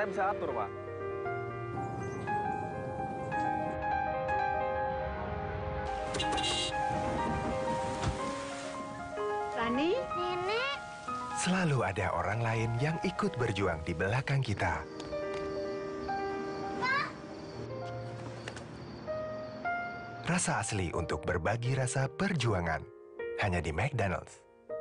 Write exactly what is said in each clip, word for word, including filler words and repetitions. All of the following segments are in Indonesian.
Saya bisa atur, Pak. Rani? Nenek. Selalu ada orang lain yang ikut berjuang di belakang kita. Pak. Rasa asli untuk berbagi rasa perjuangan. Hanya di McDonald's.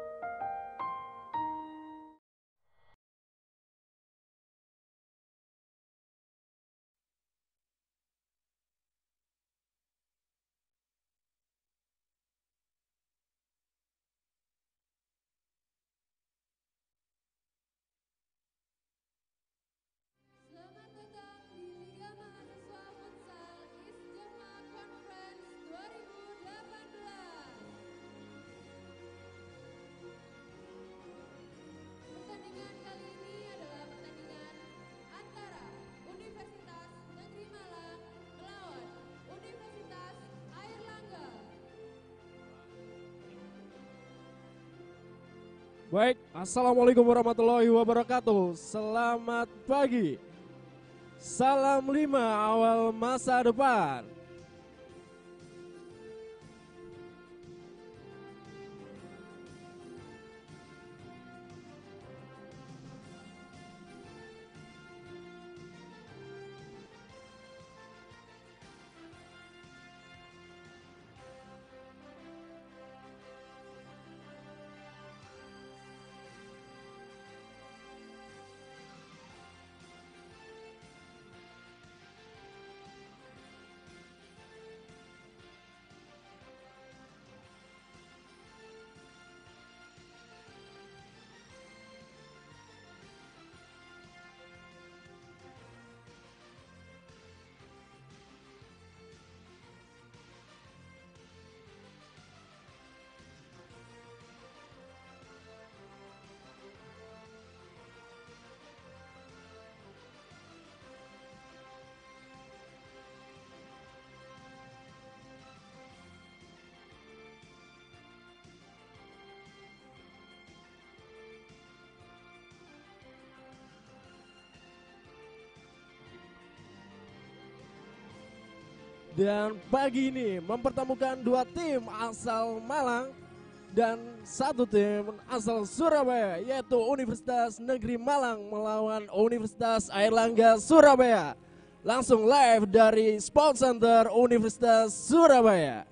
Selamat datang di Liga Mahasiswa Futsal Isjama Conference dua ribu delapan belas. Pertandingan kali ini adalah pertandingan antara Universitas Negeri Malang melawan Universitas Airlangga. Baik, assalamualaikum warahmatullahi wabarakatuh. Selamat pagi. Salam lima awal masa depan. Dan pagi ini mempertemukan dua tim asal Malang dan satu tim asal Surabaya, yaitu Universitas Negeri Malang melawan Universitas Airlangga Surabaya. Langsung live dari Sport Center Universitas Surabaya.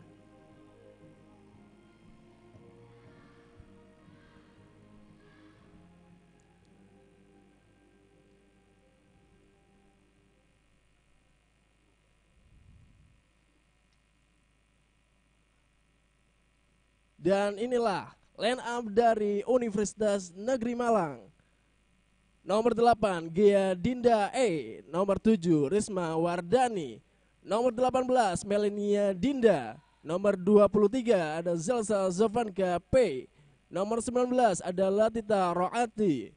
Dan inilah line up dari Universitas Negeri Malang. Nomor delapan, Gia Dinda E. Nomor tujuh, Risma Wardani. Nomor delapan belas, Melania Dinda. Nomor dua puluh tiga, ada Zelsa Zovanka P. Nomor sembilan belas, ada Latita Roati.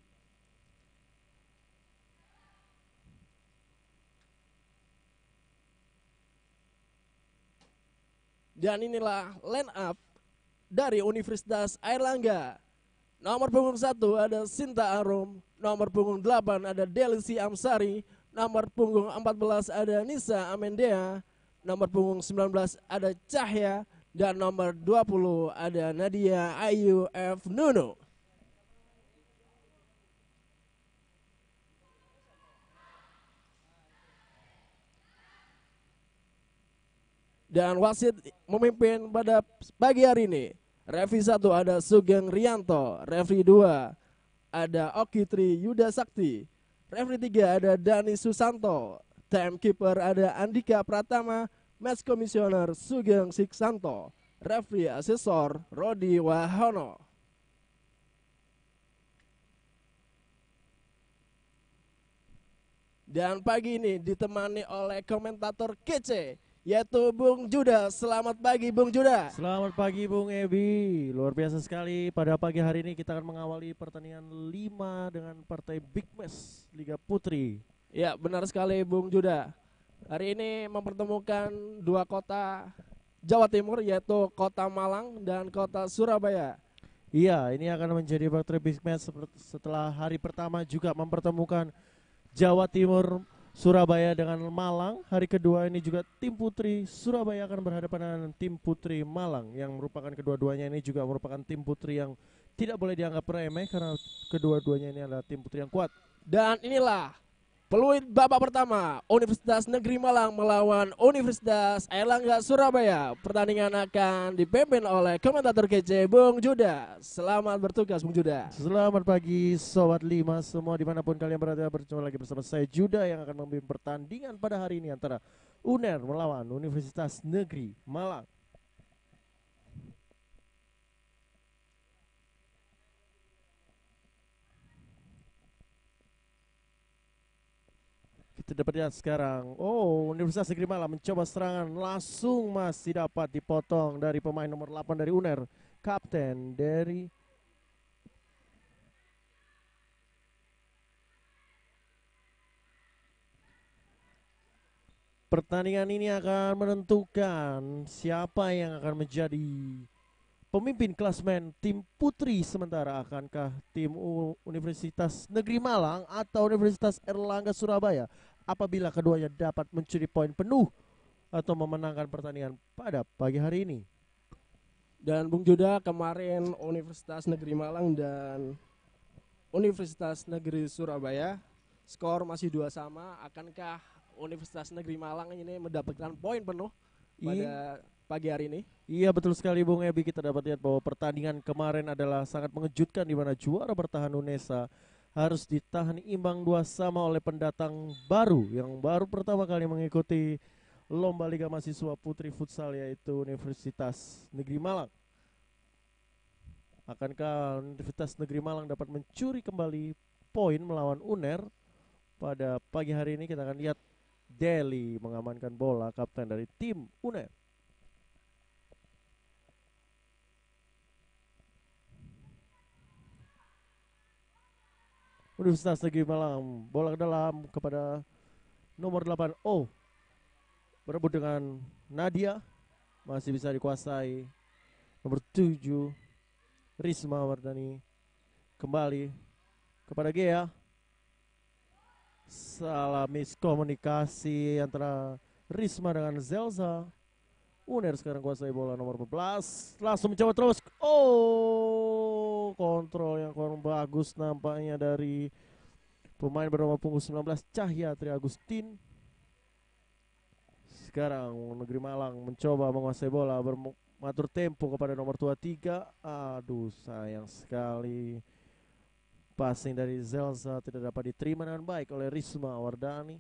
Dan inilah line up dari Universitas Airlangga. Nomor punggung satu ada Sinta Arum, nomor punggung delapan ada Delisi Amsari, nomor punggung empat belas ada Nisa Amendea, nomor punggung sembilan belas ada Cahya, dan nomor dua puluh ada Nadia Ayu F. Nuno. Dan wasit memimpin pada pagi hari ini. Referee satu ada Sugeng Rianto, referee dua ada Okitri Yuda Sakti, referee tiga ada Dani Susanto, timekeeper ada Andika Pratama, match commissioner Sugeng Siksanto, referee asesor Rodi Wahono. Dan pagi ini ditemani oleh komentator kece, yaitu Bung Juda. Selamat pagi Bung Juda. Selamat pagi Bung Ebi. Luar biasa sekali pada pagi hari ini kita akan mengawali pertandingan lima dengan partai Big Match Liga Putri. Ya benar sekali Bung Juda. Hari ini mempertemukan dua kota Jawa Timur, yaitu kota Malang dan kota Surabaya. Iya, ini akan menjadi partai Big Match setelah hari pertama juga mempertemukan Jawa Timur Surabaya dengan Malang. Hari kedua ini juga tim putri Surabaya akan berhadapan dengan tim putri Malang, yang merupakan kedua-duanya ini juga merupakan tim putri yang tidak boleh dianggap remeh karena kedua-duanya ini adalah tim putri yang kuat. Dan inilah peluit babak pertama, Universitas Negeri Malang melawan Universitas Airlangga Surabaya. Pertandingan akan dipimpin oleh komentator kece Bung Juda. Selamat bertugas Bung Juda. Selamat pagi Sobat lima semua dimanapun kalian berada, berjumpa lagi bersama saya Juda yang akan memimpin pertandingan pada hari ini antara U N E R melawan Universitas Negeri Malang. Kita dapat lihat sekarang, oh Universitas Negeri Malang mencoba serangan, langsung masih dapat dipotong dari pemain nomor delapan dari U N E R, kapten dari pertandingan ini akan menentukan siapa yang akan menjadi pemimpin klasmen tim putri sementara. Akankah tim U Universitas Negeri Malang atau Universitas Airlangga Surabaya apabila keduanya dapat mencuri poin penuh atau memenangkan pertandingan pada pagi hari ini? Dan Bung Juda, kemarin Universitas Negeri Malang dan Universitas Negeri Surabaya skor masih dua sama. Akankah Universitas Negeri Malang ini mendapatkan poin penuh pada pagi hari ini? Iya betul sekali Bung Ebi, kita dapat lihat bahwa pertandingan kemarin adalah sangat mengejutkan di mana juara bertahan UNESA harus ditahan imbang dua sama oleh pendatang baru yang baru pertama kali mengikuti lomba Liga Mahasiswa Putri Futsal, yaitu Universitas Negeri Malang. Akankah Universitas Negeri Malang dapat mencuri kembali poin melawan U N E R pada pagi hari ini? Kita akan lihat Deli mengamankan bola, kapten dari tim U N E R. Universitas Negeri Malang, bola ke dalam kepada nomor delapan. Oh, berebut dengan Nadia, masih bisa dikuasai. Nomor tujuh, Risma Wardani, kembali kepada Gea. Salah miskomunikasi antara Risma dengan Zelza. U N E R sekarang kuasai bola, nomor empat belas. Langsung mencoba terus. Oh, kontrol yang kurang bagus nampaknya dari pemain bernama punggung sembilan belas Cahya Tri Agustin. Sekarang Negeri Malang mencoba menguasai bola, mengatur tempo kepada nomor dua puluh tiga. Aduh, sayang sekali. Passing dari Zelza tidak dapat diterima dengan baik oleh Risma Wardani.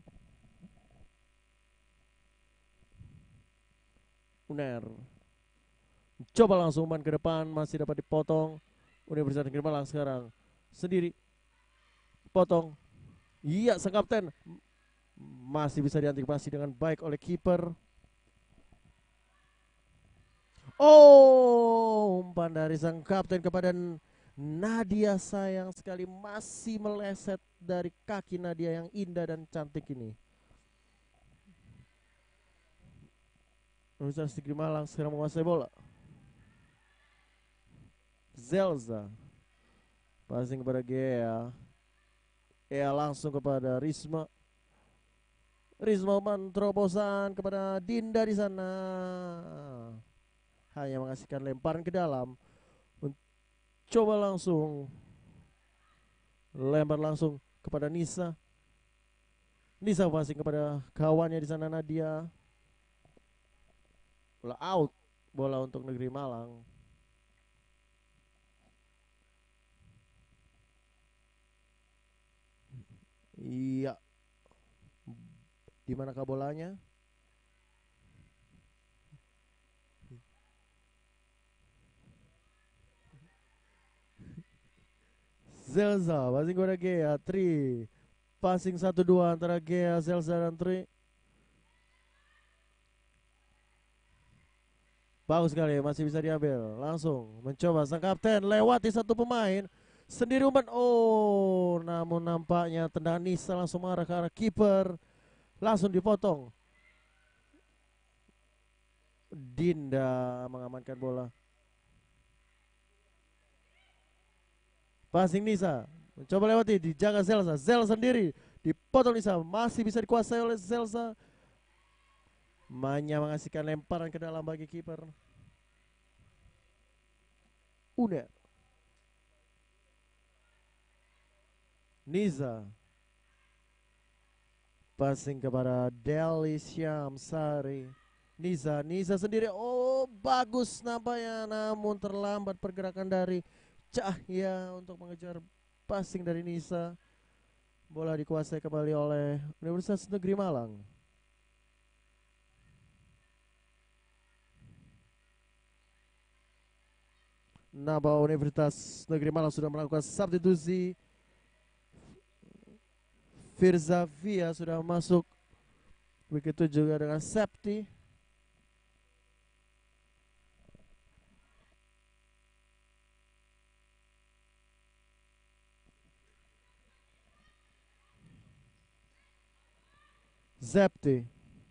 U N E R coba langsung umpan ke depan, masih dapat dipotong. Universitas Negeri Malang sekarang sendiri, potong. Iya, sang kapten masih bisa diantisipasi dengan baik oleh kiper. Oh, umpan dari sang kapten kepada Nadia, sayang sekali masih meleset dari kaki Nadia yang indah dan cantik ini. Universitas Negeri Malang sekarang menguasai bola. Zelza passing kepada Gea. Gea langsung kepada Risma. Risma umpan terobosan kepada Dinda di sana. Hanya mengasihkan lemparan ke dalam. Coba langsung lempar langsung kepada Nisa. Nisa passing kepada kawannya di sana Nadia. Bola out, bola untuk Negeri Malang. Iya. Di manakah bolanya? Zelza passing kepada Gea, Tri. Passing satu dua antara Gea, Zelza dan Tri. Bagus sekali, masih bisa diambil. Langsung mencoba sang kapten lewati satu pemain. Sendiri umpan. Oh, namun nampaknya tendangan Nisa langsung mengarah ke arah kiper. Langsung dipotong. Dinda mengamankan bola. Passing Nisa. Mencoba lewati, dijaga Zelza. Zel sendiri. Dipotong Nisa, masih bisa dikuasai oleh Zelsa. Manya mengasihkan lemparan ke dalam bagi kiper Uner. Niza. Passing kepada Deli Syamsari. Niza, Niza sendiri. Oh, bagus nampaknya, namun terlambat pergerakan dari Cahya untuk mengejar passing dari Niza. Bola dikuasai kembali oleh Universitas Negeri Malang. Naba Universitas Negeri Malang sudah melakukan substitusi. Firza Via sudah masuk. Begitu juga dengan Septi. Zepti.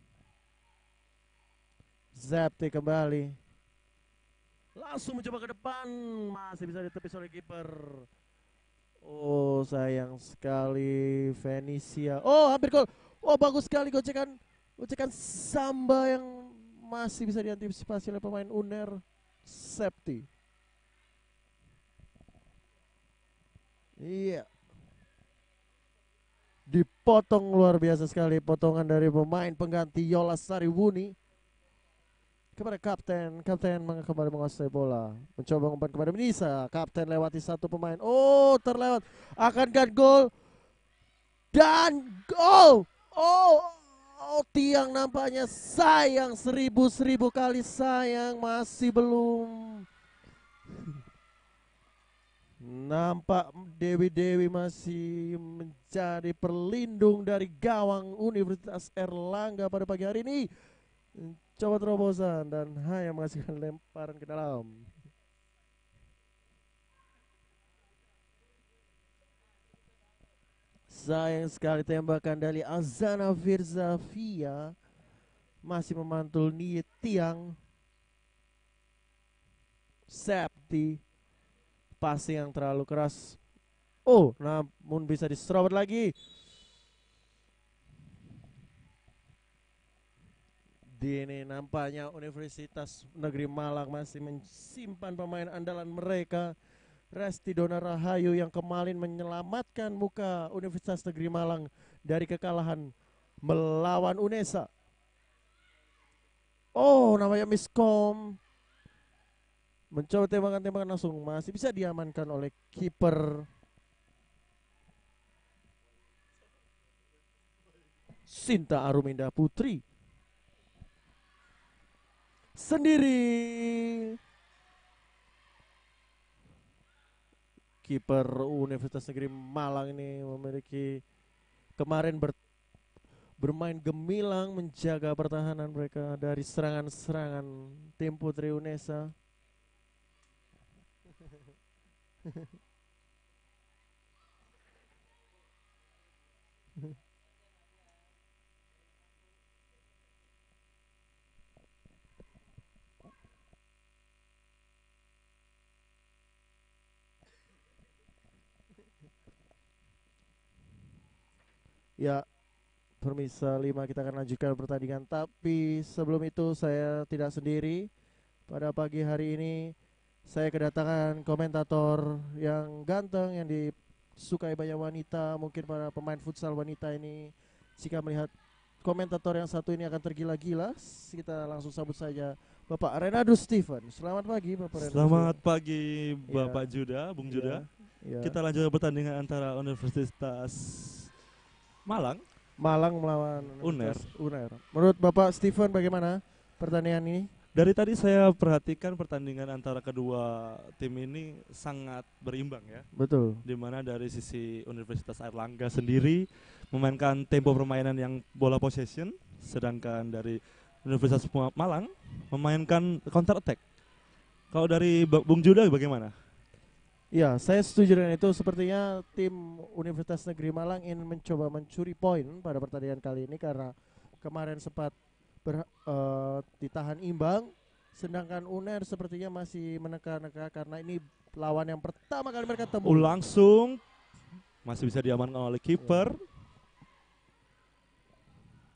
Zepti kembali. Langsung mencoba ke depan. Masih bisa ditepis oleh kiper. Oh, sayang sekali Venesia. Oh, hampir gol. Oh, bagus sekali gocekan. Gocekan Samba yang masih bisa diantisipasi oleh pemain Uner. Septi. Iya. Dipotong luar biasa sekali potongan dari pemain pengganti Yola Sariwuni kepada kapten. Kapten kembali menguasai bola, mencoba umpan kepada Nisa. Kapten lewati satu pemain. Oh, terlewat. Akankah gol? Dan gol. Oh, oh, tiang nampaknya sayang, seribu seribu kali sayang, masih belum. Nampak Dewi-Dewi masih menjadi perlindung dari gawang Universitas Erlangga pada pagi hari ini. Coba terobosan dan hanya menghasilkan lemparan ke dalam. Sayang sekali tembakan dari Azana Firza Via masih memantul di tiang. Septi. Passing yang terlalu keras. Oh, namun bisa diserobot lagi. Di ini nampaknya Universitas Negeri Malang masih menyimpan pemain andalan mereka. Resti Dona Rahayu yang kemarin menyelamatkan muka Universitas Negeri Malang dari kekalahan melawan Unesa. Oh, namanya miskom. Mencoba tembakan-tembakan langsung, masih bisa diamankan oleh kiper Sinta Aruminda Putri. Sendiri. Kiper Universitas Negeri Malang ini memiliki kemarin ber, bermain gemilang menjaga pertahanan mereka dari serangan-serangan tim Putri Unesa. Ya, permisa lima kita akan lanjutkan pertandingan. Tapi sebelum itu saya tidak sendiri. Pada pagi hari ini saya kedatangan komentator yang ganteng, yang disukai banyak wanita. Mungkin para pemain futsal wanita ini jika melihat komentator yang satu ini akan tergila-gila. Kita langsung sambut saja Bapak Renado Steven. Selamat pagi Bapak Renado. Selamat pagi Bapak ya. Juda, Bung Ya. Juda. Ya. Kita lanjutkan pertandingan antara Universitas Malang Malang melawan Uner. Uner. Menurut Bapak Steven bagaimana pertandingan ini? Dari tadi saya perhatikan pertandingan antara kedua tim ini sangat berimbang ya. Betul. Dimana dari sisi Universitas Airlangga sendiri memainkan tempo permainan yang bola possession, sedangkan dari Universitas Malang memainkan counter attack. Kalau dari Bung Juda bagaimana? Ya, saya setuju dengan itu. Sepertinya tim Universitas Negeri Malang ingin mencoba mencuri poin pada pertandingan kali ini karena kemarin sempat ber, uh, ditahan imbang, sedangkan Uner sepertinya masih menekan-nekan karena ini lawan yang pertama kali mereka temui. Langsung masih bisa diamankan oleh kiper.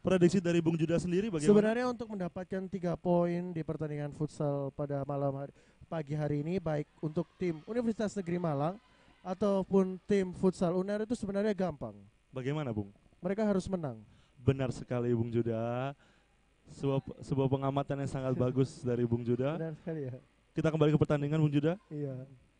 prediksi dari Bung Juda sendiri bagaimana? Sebenarnya untuk mendapatkan tiga poin di pertandingan futsal pada malam hari, pagi hari ini, baik untuk tim Universitas Negeri Malang ataupun tim futsal U N E R itu sebenarnya gampang. Bagaimana Bung? Mereka harus menang. Benar sekali Bung Juda. Sebuah, sebuah pengamatan yang sangat bagus dari Bung Juda. Benar sekali ya. Kita kembali ke pertandingan Bung Juda. Iya.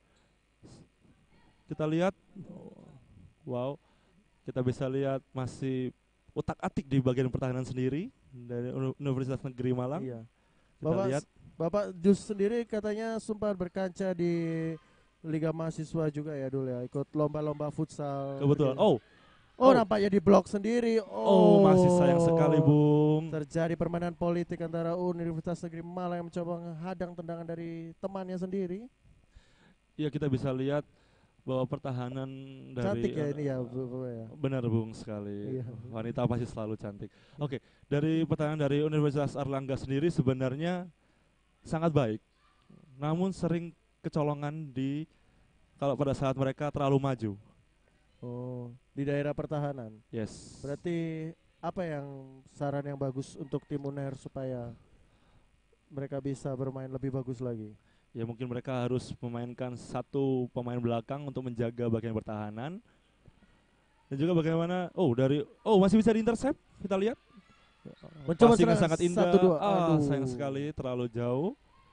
Kita lihat, wow, kita bisa lihat masih utak-atik di bagian pertahanan sendiri dari Uni- Universitas Negeri Malang. Iya. Kita Bapak lihat, Bapak Jus sendiri katanya sempat berkaca di Liga Mahasiswa juga ya dulu ya, ikut lomba-lomba futsal. kebetulan. Oh, Oh, oh. nampaknya di blok sendiri. oh, masih sayang sekali Bung. Terjadi permainan politik antara Universitas Negeri Malang yang mencoba menghadang tendangan dari temannya sendiri. Ya kita bisa lihat bahwa pertahanan dari Cantik ya ini ya, Bu- Bu- ya. benar Bung sekali. Iya. Wanita pasti selalu cantik. Oke, dari pertahanan dari Universitas Airlangga sendiri sebenarnya sangat baik. Namun sering kecolongan di kalau pada saat mereka terlalu maju. Oh, di daerah pertahanan. Yes. Berarti apa yang saran yang bagus untuk tim U N E R supaya mereka bisa bermain lebih bagus lagi? Ya mungkin mereka harus memainkan satu pemain belakang untuk menjaga bagian pertahanan. Dan juga bagaimana, oh dari, oh masih bisa diintercept, kita lihat. Mencoba Passing yang serangan sangat indah, satu, dua. ah Aduh. sayang sekali, terlalu jauh.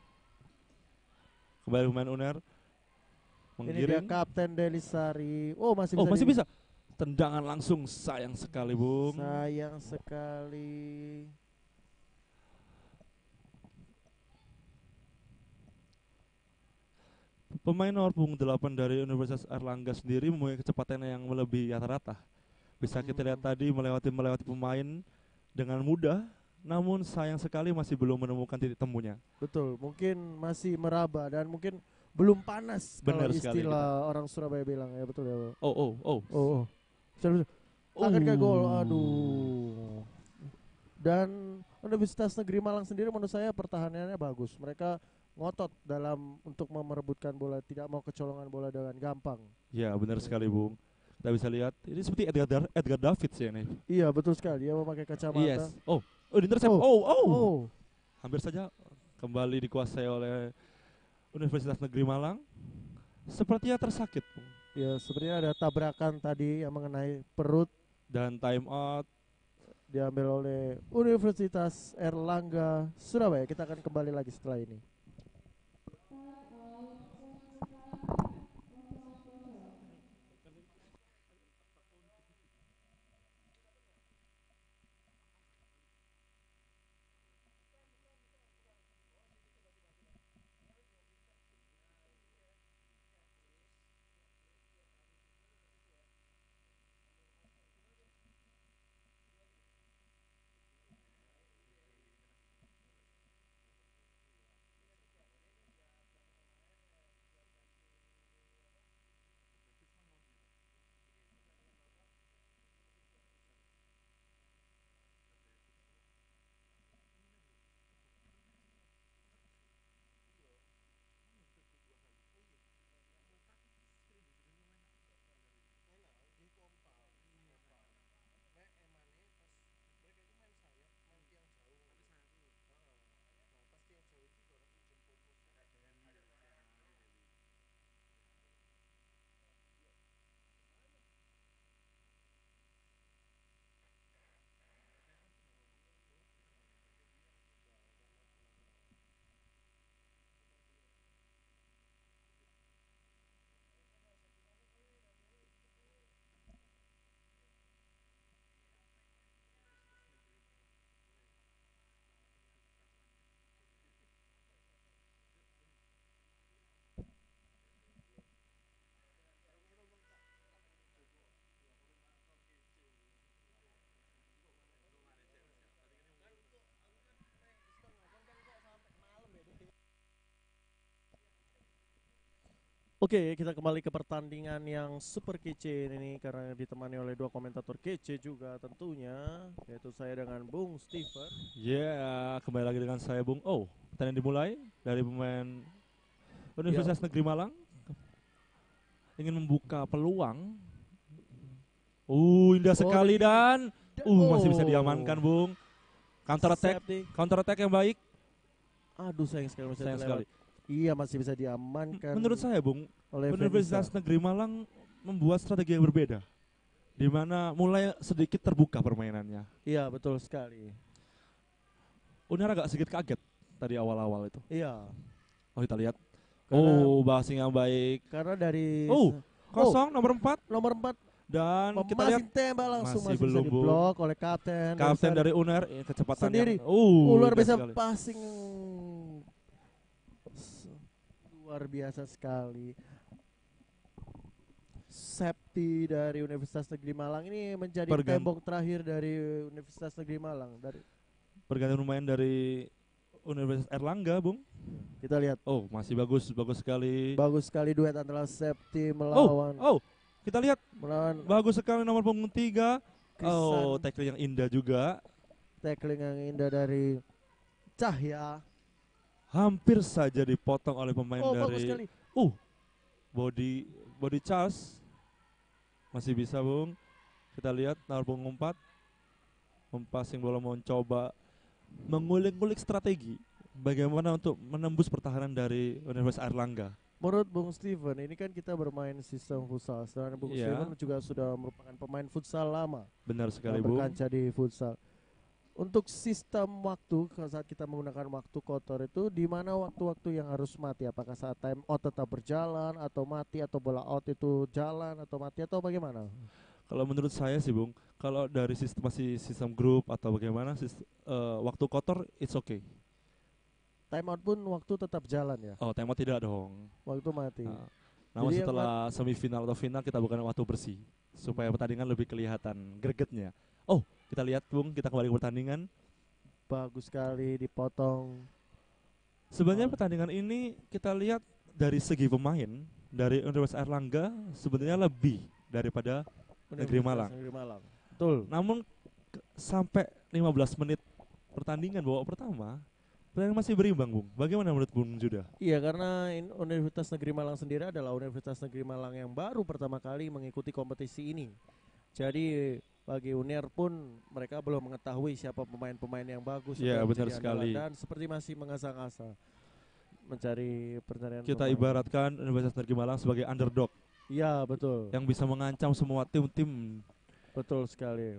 Kembali pemain U N E R. Ini dia Menggiring. Kapten Delisari. Oh, masih Oh bisa. masih di- bisa. Tendangan langsung, sayang sekali Bung. Sayang sekali. Pemain nomor punggung delapan dari Universitas Airlangga sendiri mempunyai kecepatan yang melebihi rata-rata. Bisa kita lihat Hmm. tadi melewati melewati pemain dengan mudah, namun sayang sekali masih belum menemukan titik temunya. Betul, mungkin masih meraba dan mungkin belum panas kalau Benar sekali istilah orang Surabaya bilang ya, betul ya. Pak? Oh oh oh. Oh, oh. Sudah, sudah. Akan ke gol, Oh. aduh. Dan Universitas Negeri Malang sendiri menurut saya pertahanannya bagus. Mereka ngotot dalam untuk merebutkan bola, tidak mau kecolongan bola dengan gampang. Ya benar sekali Bung. Kita bisa lihat ini seperti Edgar Dar- Edgar Davids ya ini. Iya, betul sekali. Dia memakai kacamata. Yes. Oh, oh di intercept. Oh. Oh, oh. Oh, Hampir saja kembali dikuasai oleh Universitas Negeri Malang. Sepertinya tersakit Bung. ya sepertinya ada tabrakan tadi yang mengenai perut, Dan time out. diambil oleh Universitas Erlangga Surabaya. Kita akan kembali lagi setelah ini. Oke, kita kembali ke pertandingan yang super kece ini karena ditemani oleh dua komentator kece juga tentunya, yaitu saya dengan Bung Steven. Ya, kembali lagi dengan saya Bung. Oh, pertandingan dimulai dari pemain Universitas Negeri Malang ingin membuka peluang. Uh, indah sekali ini- dan Uh, masih bisa Oh. diamankan, Bung. Counter attack, Safety. counter attack yang baik. Aduh sayang sekali masih Sayang terlewat. sekali. Iya masih bisa diamankan. Menurut saya, Bung, oleh Universitas Venisa. Negeri Malang membuat strategi yang berbeda, di mana mulai sedikit terbuka permainannya. Iya betul sekali. Uner agak sedikit kaget tadi awal-awal itu. Iya. Oh, kita lihat. Karena, Oh, passing yang baik. karena dari Oh, kosong nomor empat nomor empat dan kita lihat masih tembak langsung masih masih, belum, bisa Bu. diblok oleh kapten. kapten sana. dari Uner eh, kecepatan Sendiri. yang uh, luar indah biasa sekali. passing S- luar biasa sekali. Safety dari Universitas Negeri Malang ini menjadi Pergan- tembok terakhir dari Universitas Negeri Malang. Dari Pergantian pemain dari Universitas Erlangga, Bung. kita lihat Oh, masih bagus, bagus sekali. bagus sekali duet antara Safety melawan Oh, kita lihat melawan bagus sekali nomor punggung tiga. Oh, Krisan. tackle yang indah juga. Tackling yang indah dari Cahya. Hampir saja dipotong oleh pemain Oh bagus dari sekali. uh body body Charles. Masih bisa, Bung. Kita lihat nomor punggung empat. Mempassing bola mencoba mengulik-ngulik strategi bagaimana untuk menembus pertahanan dari Universitas Airlangga. Menurut Bung Steven, ini kan kita bermain sistem futsal. Sedangkan Bung Iya. Steven juga sudah merupakan pemain futsal lama. Benar sekali, yang Bung. berkancah di futsal. Untuk sistem waktu saat kita menggunakan waktu kotor itu di mana waktu-waktu yang harus mati? Apakah saat time out tetap berjalan atau mati atau bola out itu jalan atau mati atau bagaimana? Kalau menurut saya sih, Bung, kalau dari sistem masih sistem grup atau bagaimana sis- eh, waktu kotor it's okay. Time out pun waktu tetap jalan ya. Oh, tema tidak dong. Waktu mati. Nah, namun Jadi yang setelah semifinal atau final kita bukan waktu bersih supaya pertandingan lebih kelihatan gregetnya. Oh, kita lihat, Bung, kita kembali ke pertandingan. Bagus sekali dipotong. Sebenarnya Oh. pertandingan ini kita lihat dari segi pemain dari Universitas Airlangga sebenarnya lebih daripada Negeri Universitas Malang. Negeri Malang. Betul. namun ke- sampai lima belas menit pertandingan babak pertama pertandingan masih berimbang, Bung. Bagaimana menurut Bung Juda? Iya, karena in- Universitas Negeri Malang sendiri adalah Universitas Negeri Malang yang baru pertama kali mengikuti kompetisi ini. Jadi bagi Uner pun mereka belum mengetahui siapa pemain-pemain yang bagus. atau Iya, yang benar menjadi sekali. andalan, dan seperti masih mengasah-asah mencari percarian Kita pemain. ibaratkan Universitas Negeri Malang sebagai underdog Iya, betul. yang bisa mengancam semua tim-tim. Betul sekali.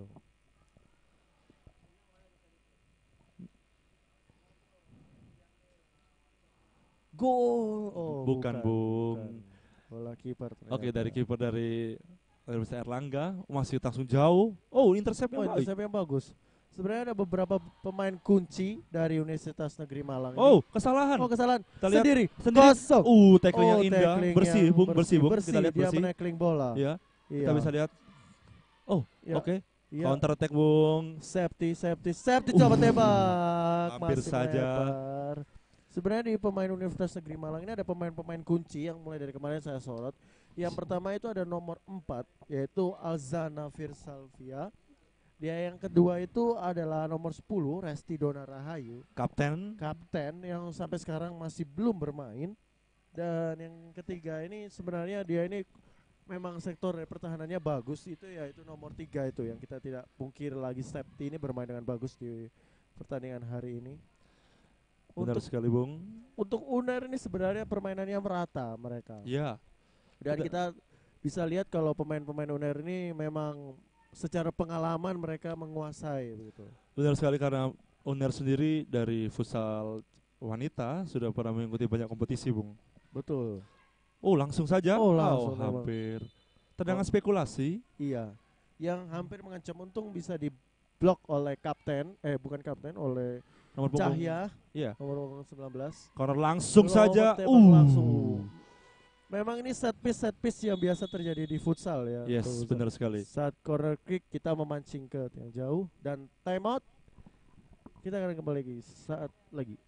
Gol. Oh, Bukan, Bung. bukan. Bola kiper. Oke, ternyata. dari kiper dari Universitas Airlangga masih langsung jauh. Oh, intercept Oh, yang baik. intercept yang bagus. Sebenarnya ada beberapa pemain kunci dari Universitas Negeri Malang. ini. Oh, kesalahan. oh kesalahan. Kita lihat Sendiri. sendiri. Kosong. Uh, tackling Oh, yang indah. tackling Bersih, yang Bung, bersih, Bung. Kita lihat Dia bersih. menackling bola. Ya, Iya. kita bisa lihat. Oh, Iya. oke. Iya. Counter attack, Bung. Safety, safety, safety. Uh, Coba tembak. hampir Masih saja. melebar. Sebenarnya di pemain Universitas Negeri Malang ini ada pemain-pemain kunci yang mulai dari kemarin saya sorot. Yang pertama itu ada nomor empat, yaitu Alzana Firsalvia. Dia yang kedua itu adalah nomor sepuluh, Resti Dona Rahayu, Kapten. kapten yang sampai sekarang masih belum bermain. Dan yang ketiga ini sebenarnya dia ini memang sektor pertahanannya bagus, itu ya itu nomor tiga itu yang kita tidak pungkir lagi. Safety ini bermain dengan bagus di pertandingan hari ini. Benar Untuk sekali, Bung. untuk Uner ini sebenarnya permainannya merata mereka. Ya, Dan Kita- kita bisa lihat kalau pemain-pemain Uner ini memang secara pengalaman mereka menguasai begitu. benar sekali karena Uner sendiri dari futsal wanita sudah pernah mengikuti banyak kompetisi, Bung. Betul. Oh, langsung saja. Oh, langsung memang. hampir. Tendangan Oh. spekulasi. Iya. Yang hampir mengancam untung bisa diblok oleh kapten, eh bukan kapten, oleh Nomor punggung. Cahya, Iya. nomor punggung sembilan belas. Corner langsung Kalau saja. tembak Uh. langsung. Memang ini set piece set piece yang biasa terjadi di futsal ya. Yes, Betul, benar sekali. Saat corner kick kita memancing ke yang jauh dan time out. Kita akan kembali lagi saat lagi.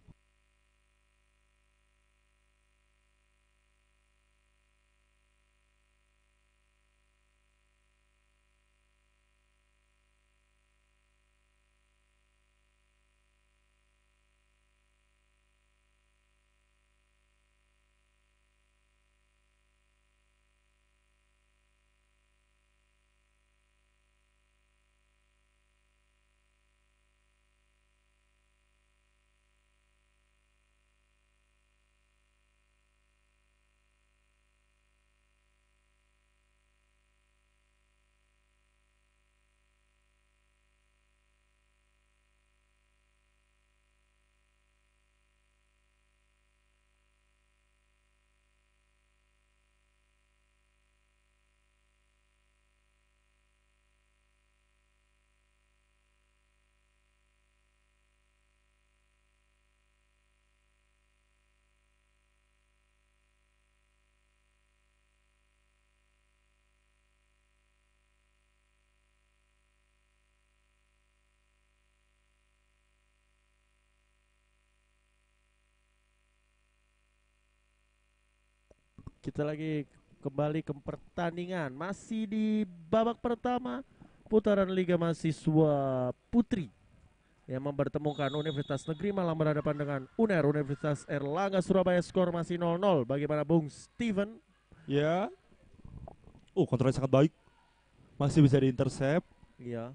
Kita lagi kembali ke pertandingan. Masih di babak pertama putaran Liga Mahasiswa Putri yang mempertemukan Universitas Negeri Malang berhadapan dengan U N E R Universitas Erlangga Surabaya. Skor masih nol nol. Bagaimana Bung Steven? Ya. Oh, kontrolnya sangat baik. Masih bisa diintercept. Iya.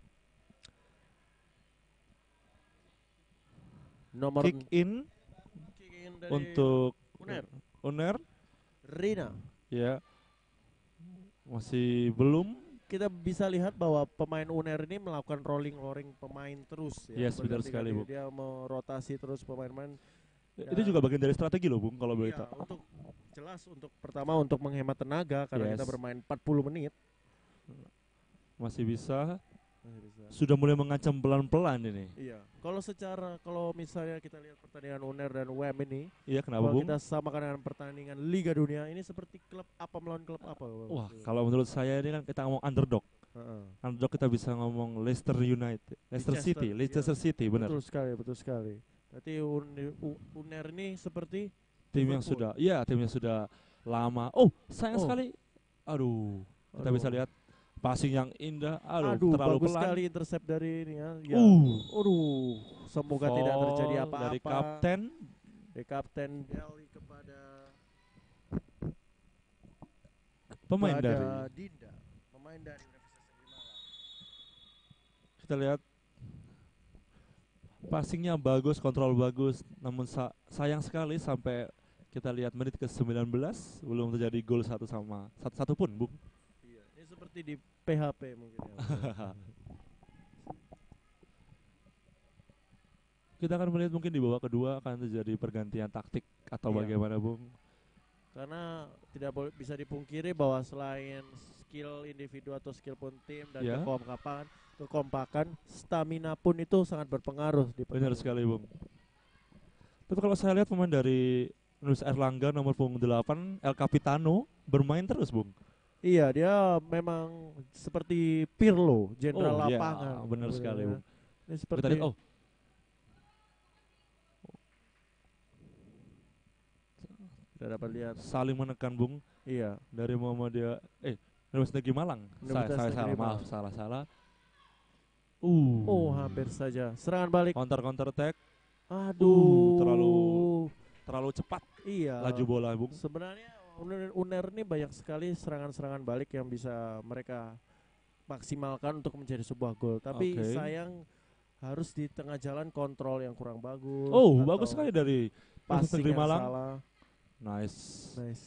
Nomor Kick in kick in dari untuk U N E R. U N E R. Rina. Ya. Masih belum. Kita bisa lihat bahwa pemain U N E R ini melakukan rolling-rolling pemain terus ya. Yes, benar Berganti-ganti. sekali, Bung. Dia merotasi terus pemain-pemain. Itu juga bagian dari strategi loh, Bung, kalau boleh Iya, tahu. untuk jelas untuk pertama untuk menghemat tenaga karena Yes. kita bermain empat puluh menit. Masih bisa. Masih bisa. Sudah mulai mengancam pelan-pelan ini. Iya. Kalau secara kalau misalnya kita lihat pertandingan U N E R dan U M ini, Iya, kenapa, kalau Bung? kita samakan dengan pertandingan Liga Dunia ini seperti klub apa melawan klub apa? Bang? Wah, Iya. kalau menurut saya ini kan kita ngomong underdog. Heeh. Underdog kita bisa ngomong Leicester United, Leicester Leicester, City, iya. Leicester City, benar. Betul sekali, betul sekali. Berarti U N E R ini seperti Tim yang Liverpool. sudah, iya, tim yang sudah lama. Oh, sayang Oh. sekali. Aduh, kita Aduh. bisa lihat passing yang indah. Aduh, Aduh, terlalu bagus pelan. sekali intercept dari ini ya. Ya. Uh. Aduh, semoga tidak Foul terjadi apa-apa. dari kapten. Dari kapten Deli kepada Pemain kepada dari. Dinda, pemain dari Universitas Negeri Malang. Kita lihat passingnya bagus, kontrol bagus. Namun sa- sayang sekali sampai kita lihat menit ke sembilan belas belum terjadi gol satu sama satu satu pun, Bung. Iya, ini seperti di P H P mungkin ya. Kita akan melihat mungkin di babak kedua akan terjadi pergantian taktik atau Iya. bagaimana, Bung? Karena tidak boleh bisa dipungkiri bahwa selain skill individu atau skill pun tim dan Ya. kekompakan, kekompakan, stamina pun itu sangat berpengaruh di Benar pertandingan. sekali, Bung. Tapi kalau saya lihat pemain dari Universitas Erlangga nomor punggung delapan, El Capitano, bermain terus, Bung. Iya, dia memang seperti Pirlo, jenderal Oh, iya, lapangan. benar sekali, Bung. Ini Kita seperti lihat, oh, kita dapat lihat. saling menekan, Bung, Iya, dari Muhammadiyah, eh, Universitas Negeri Malang. Saya, Universitas saya Negeri salah, Malang. maaf, salah, salah. Uh, oh hampir saja. Serangan balik. counter counter attack, Aduh, terlalu- terlalu cepat iya. laju bola, Bung. Sebenarnya U N E R ini banyak sekali serangan-serangan balik yang bisa mereka maksimalkan untuk menjadi sebuah gol. Tapi Oke. sayang harus di tengah jalan kontrol yang kurang bagus. Oh, atau bagus sekali dari Universitas passing Negeri yang Malang. salah. Nice. Nice.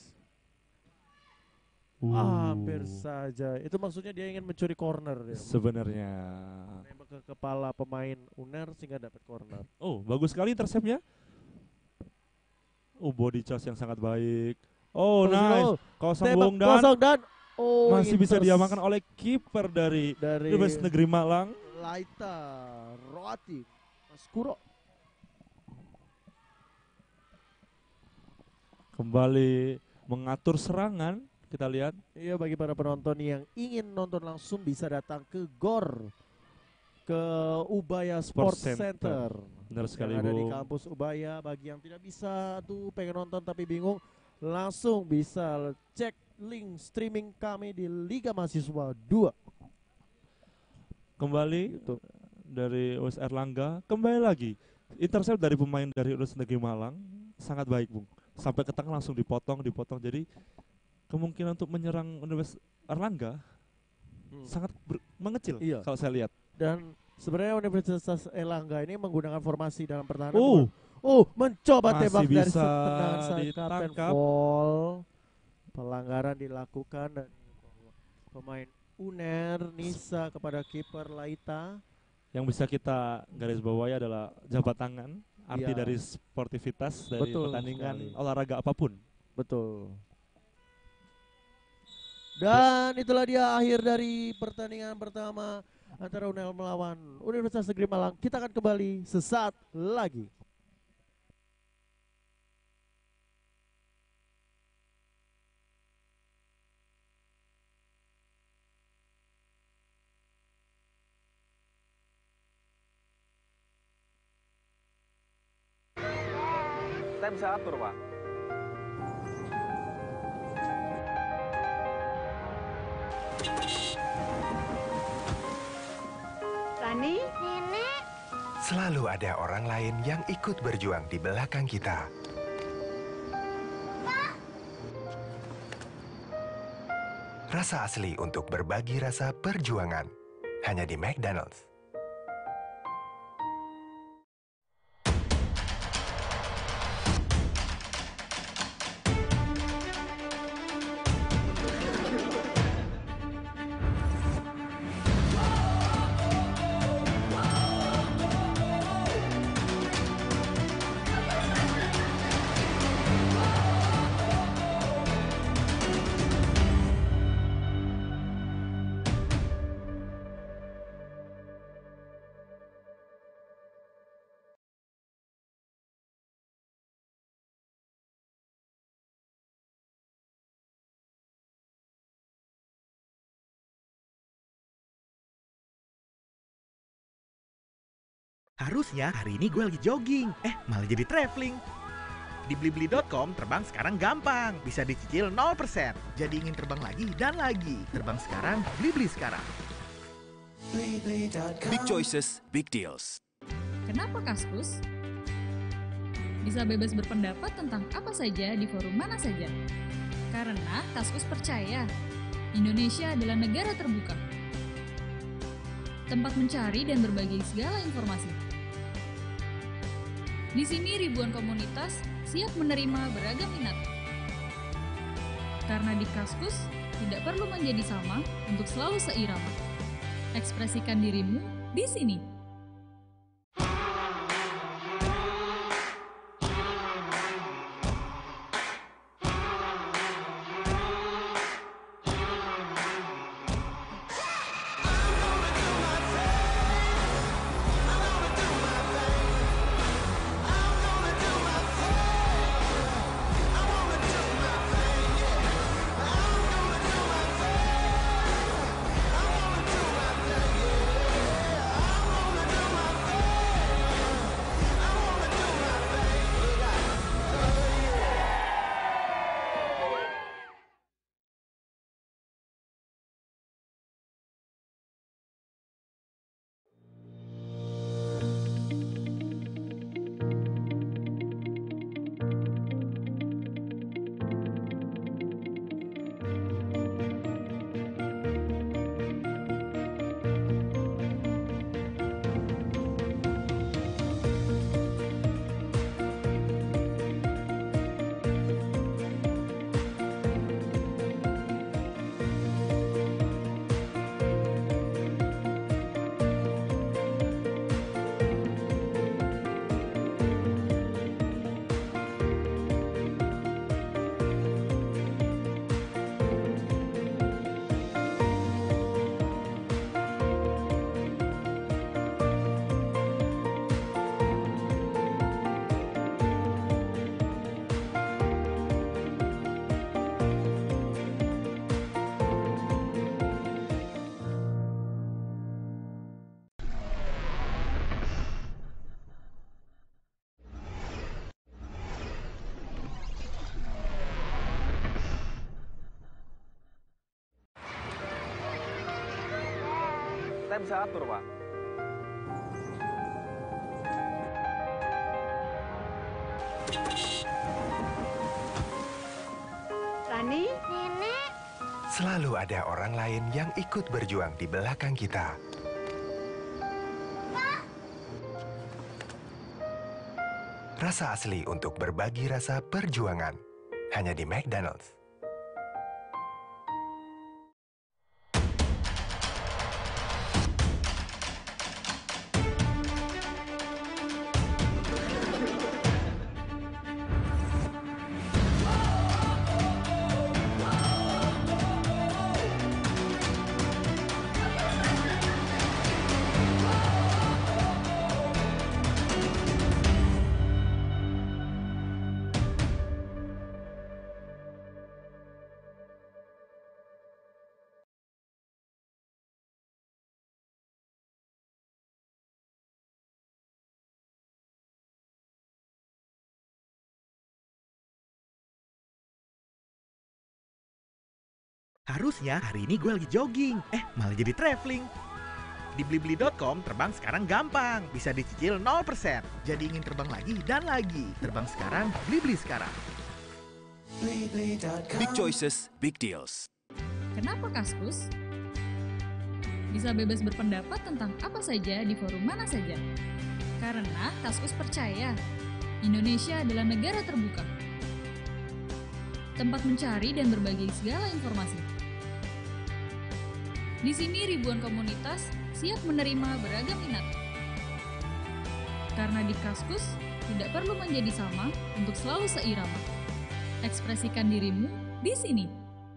Uh, Ah, hampir saja. Itu maksudnya dia ingin mencuri corner ya. Sebenarnya. Nembak ke kepala pemain U N E R sehingga dapat corner. Oh, bagus sekali interceptnya. Oh, body charge yang sangat baik. Oh, nice. Oh, Kosong, tembak Bung, dan kosong dan oh, masih bisa inters- diamankan oleh kiper dari dari Universitas Negeri Malang. Laita Roati Mas Kuro. Kembali mengatur serangan. Kita lihat. Iya, bagi para penonton yang ingin nonton langsung bisa datang ke G O R, ke Ubaya Sport Sport Center. Center, Benar sekali, yang ada di Bung. kampus Ubaya. Bagi yang tidak bisa tuh pengen nonton tapi bingung, langsung bisa cek link streaming kami di Liga Mahasiswa dua. Kembali Gitu. dari U S Erlangga. Kembali lagi. Intercept dari pemain dari Universitas Negeri Malang sangat baik, Bung. Sampai ke tengah langsung dipotong, dipotong. Jadi kemungkinan untuk menyerang Universitas Erlangga Hmm. sangat ber- mengecil Iya. kalau saya lihat. Dan sebenarnya Universitas Erlangga ini menggunakan formasi dalam pertahanan. Oh, Oh, mencoba Masih tembak dari bisa tendangan sayap kapten ditangkap. Paul. Pelanggaran dilakukan dari pemain U N E R Nisa kepada kiper Laita. yang bisa kita garis bawahi adalah jabat tangan, arti Iya. dari sportivitas dari Betul pertandingan sekali. olahraga apapun. Betul. Dan itulah dia akhir dari pertandingan pertama antara U N E R melawan Universitas Negeri Malang. Kita akan kembali sesaat lagi. Saya bisa atur, Pak. Selalu ada orang lain yang ikut berjuang di belakang kita. Rasa asli untuk berbagi rasa perjuangan. Hanya di McDonald's. Harusnya hari ini gue lagi jogging, eh malah jadi traveling. Di blibli dot com terbang sekarang gampang, bisa dicicil nol persen. Jadi ingin terbang lagi dan lagi. Terbang sekarang, Blibli sekarang. Big choices, big deals. Kenapa Kaskus? Bisa bebas berpendapat tentang apa saja di forum mana saja. Karena Kaskus percaya, Indonesia adalah negara terbuka. Tempat mencari dan berbagi segala informasi. Di sini ribuan komunitas siap menerima beragam minat. Karena di Kaskus tidak perlu menjadi sama untuk selalu seirama. Ekspresikan dirimu di sini. Saya bisa atur, Pak. Rani? Nenek? Selalu ada orang lain yang ikut berjuang di belakang kita. Pak? Rasa asli untuk berbagi rasa perjuangan. Hanya di McDonald's. Harusnya hari ini gue lagi jogging, eh malah jadi traveling. Di blibli dot com terbang sekarang gampang, bisa dicicil nol persen. Jadi ingin terbang lagi dan lagi. Terbang sekarang, Blibli sekarang. Big choices, big deals. Kenapa Kaskus? Bisa bebas berpendapat tentang apa saja di forum mana saja. Karena Kaskus percaya, Indonesia adalah negara terbuka. Tempat mencari dan berbagi segala informasi. Di sini ribuan komunitas siap menerima beragam minat. Karena di Kaskus tidak perlu menjadi sama untuk selalu seirama. Ekspresikan dirimu di sini.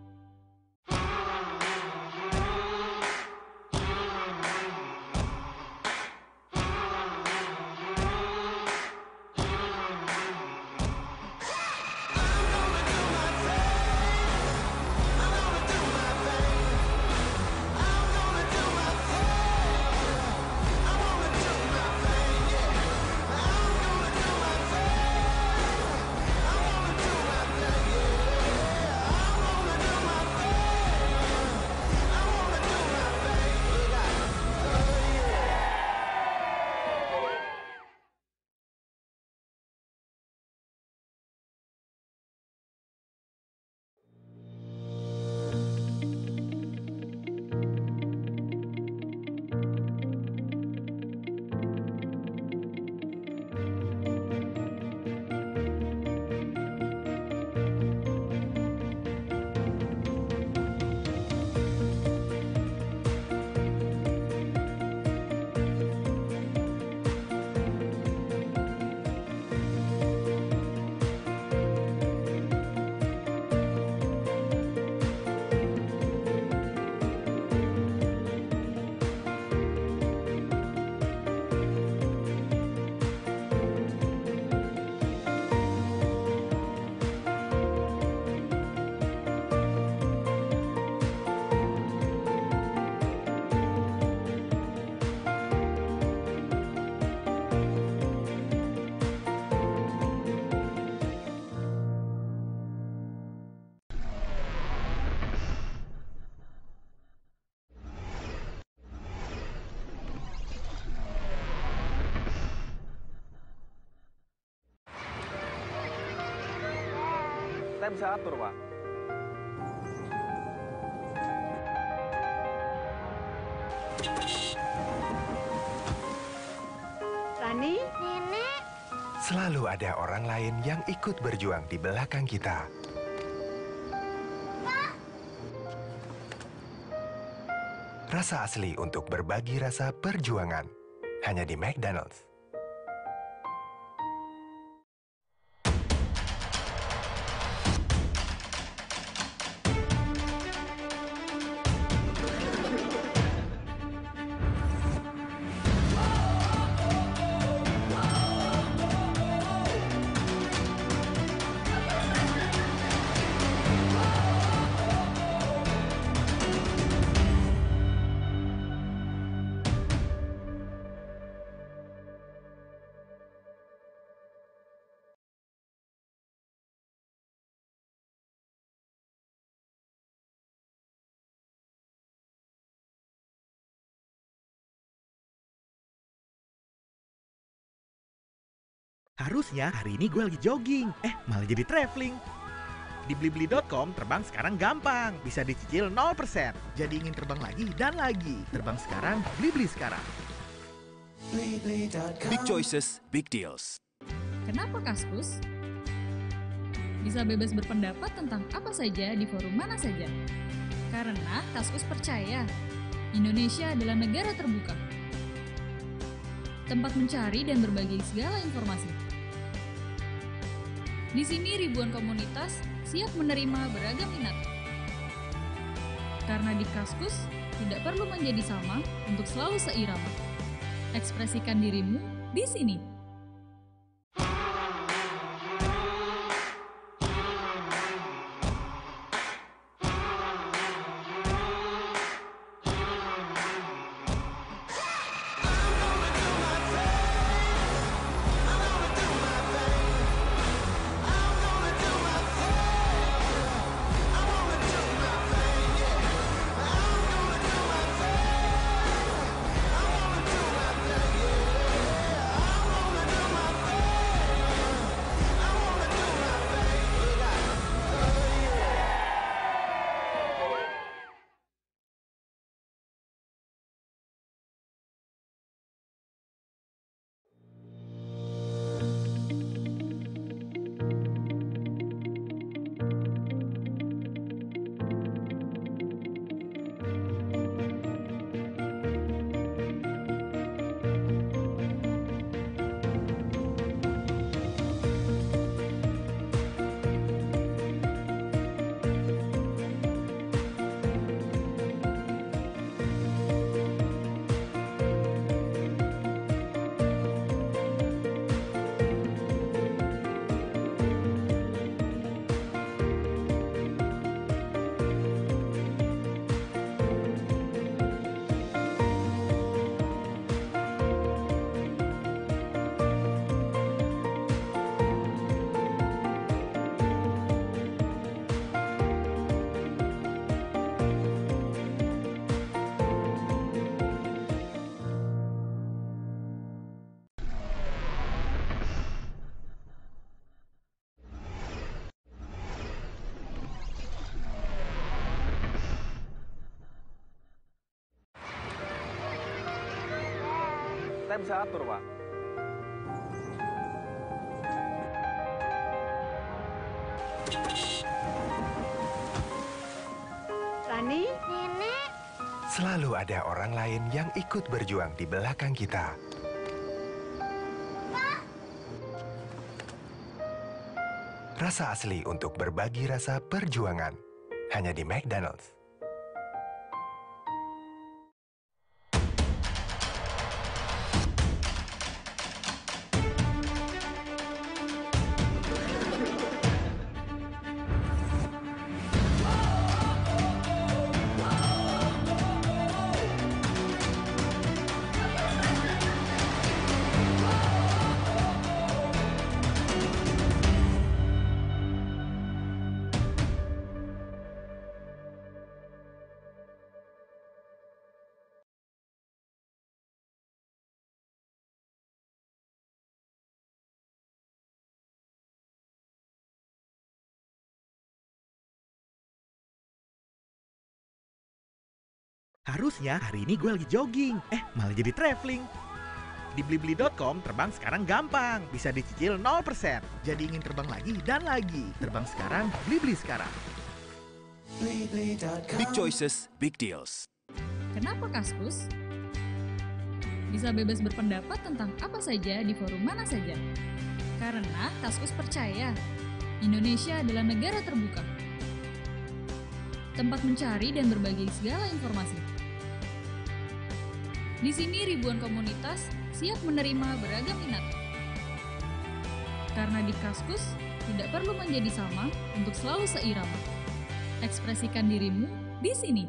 Saya bisa atur, Pak. Rani, Nenek. Selalu ada orang lain yang ikut berjuang di belakang kita. Rasa asli untuk berbagi rasa perjuangan. Hanya di McDonald's. Harusnya hari ini gue lagi jogging, eh malah jadi traveling. Di blibli dot com terbang sekarang gampang, bisa dicicil nol persen. Jadi ingin terbang lagi dan lagi. Terbang sekarang, Blibli sekarang. Big choices, big deals. Kenapa Kaskus? Bisa bebas berpendapat tentang apa saja di forum mana saja. Karena Kaskus percaya, Indonesia adalah negara terbuka. Tempat mencari dan berbagi segala informasi. Di sini ribuan komunitas siap menerima beragam minat. Karena di Kaskus tidak perlu menjadi sama untuk selalu seirama. Ekspresikan dirimu di sini. saya bisa atur, Pak. Rani, Nenek. Selalu ada orang lain yang ikut berjuang di belakang kita. Rasa asli untuk berbagi rasa perjuangan. Hanya di McDonald's. Harusnya hari ini gue lagi jogging, eh malah jadi traveling. Di blibli dot com terbang sekarang gampang, bisa dicicil nol persen. Jadi ingin terbang lagi dan lagi. Terbang sekarang, Blibli sekarang. Big choices, big deals. Kenapa Kaskus? Bisa bebas berpendapat tentang apa saja di forum mana saja. Karena Kaskus percaya, Indonesia adalah negara terbuka. Tempat mencari dan berbagi segala informasi. Di sini ribuan komunitas siap menerima beragam minat. Karena di Kaskus tidak perlu menjadi sama untuk selalu seirama. Ekspresikan dirimu di sini.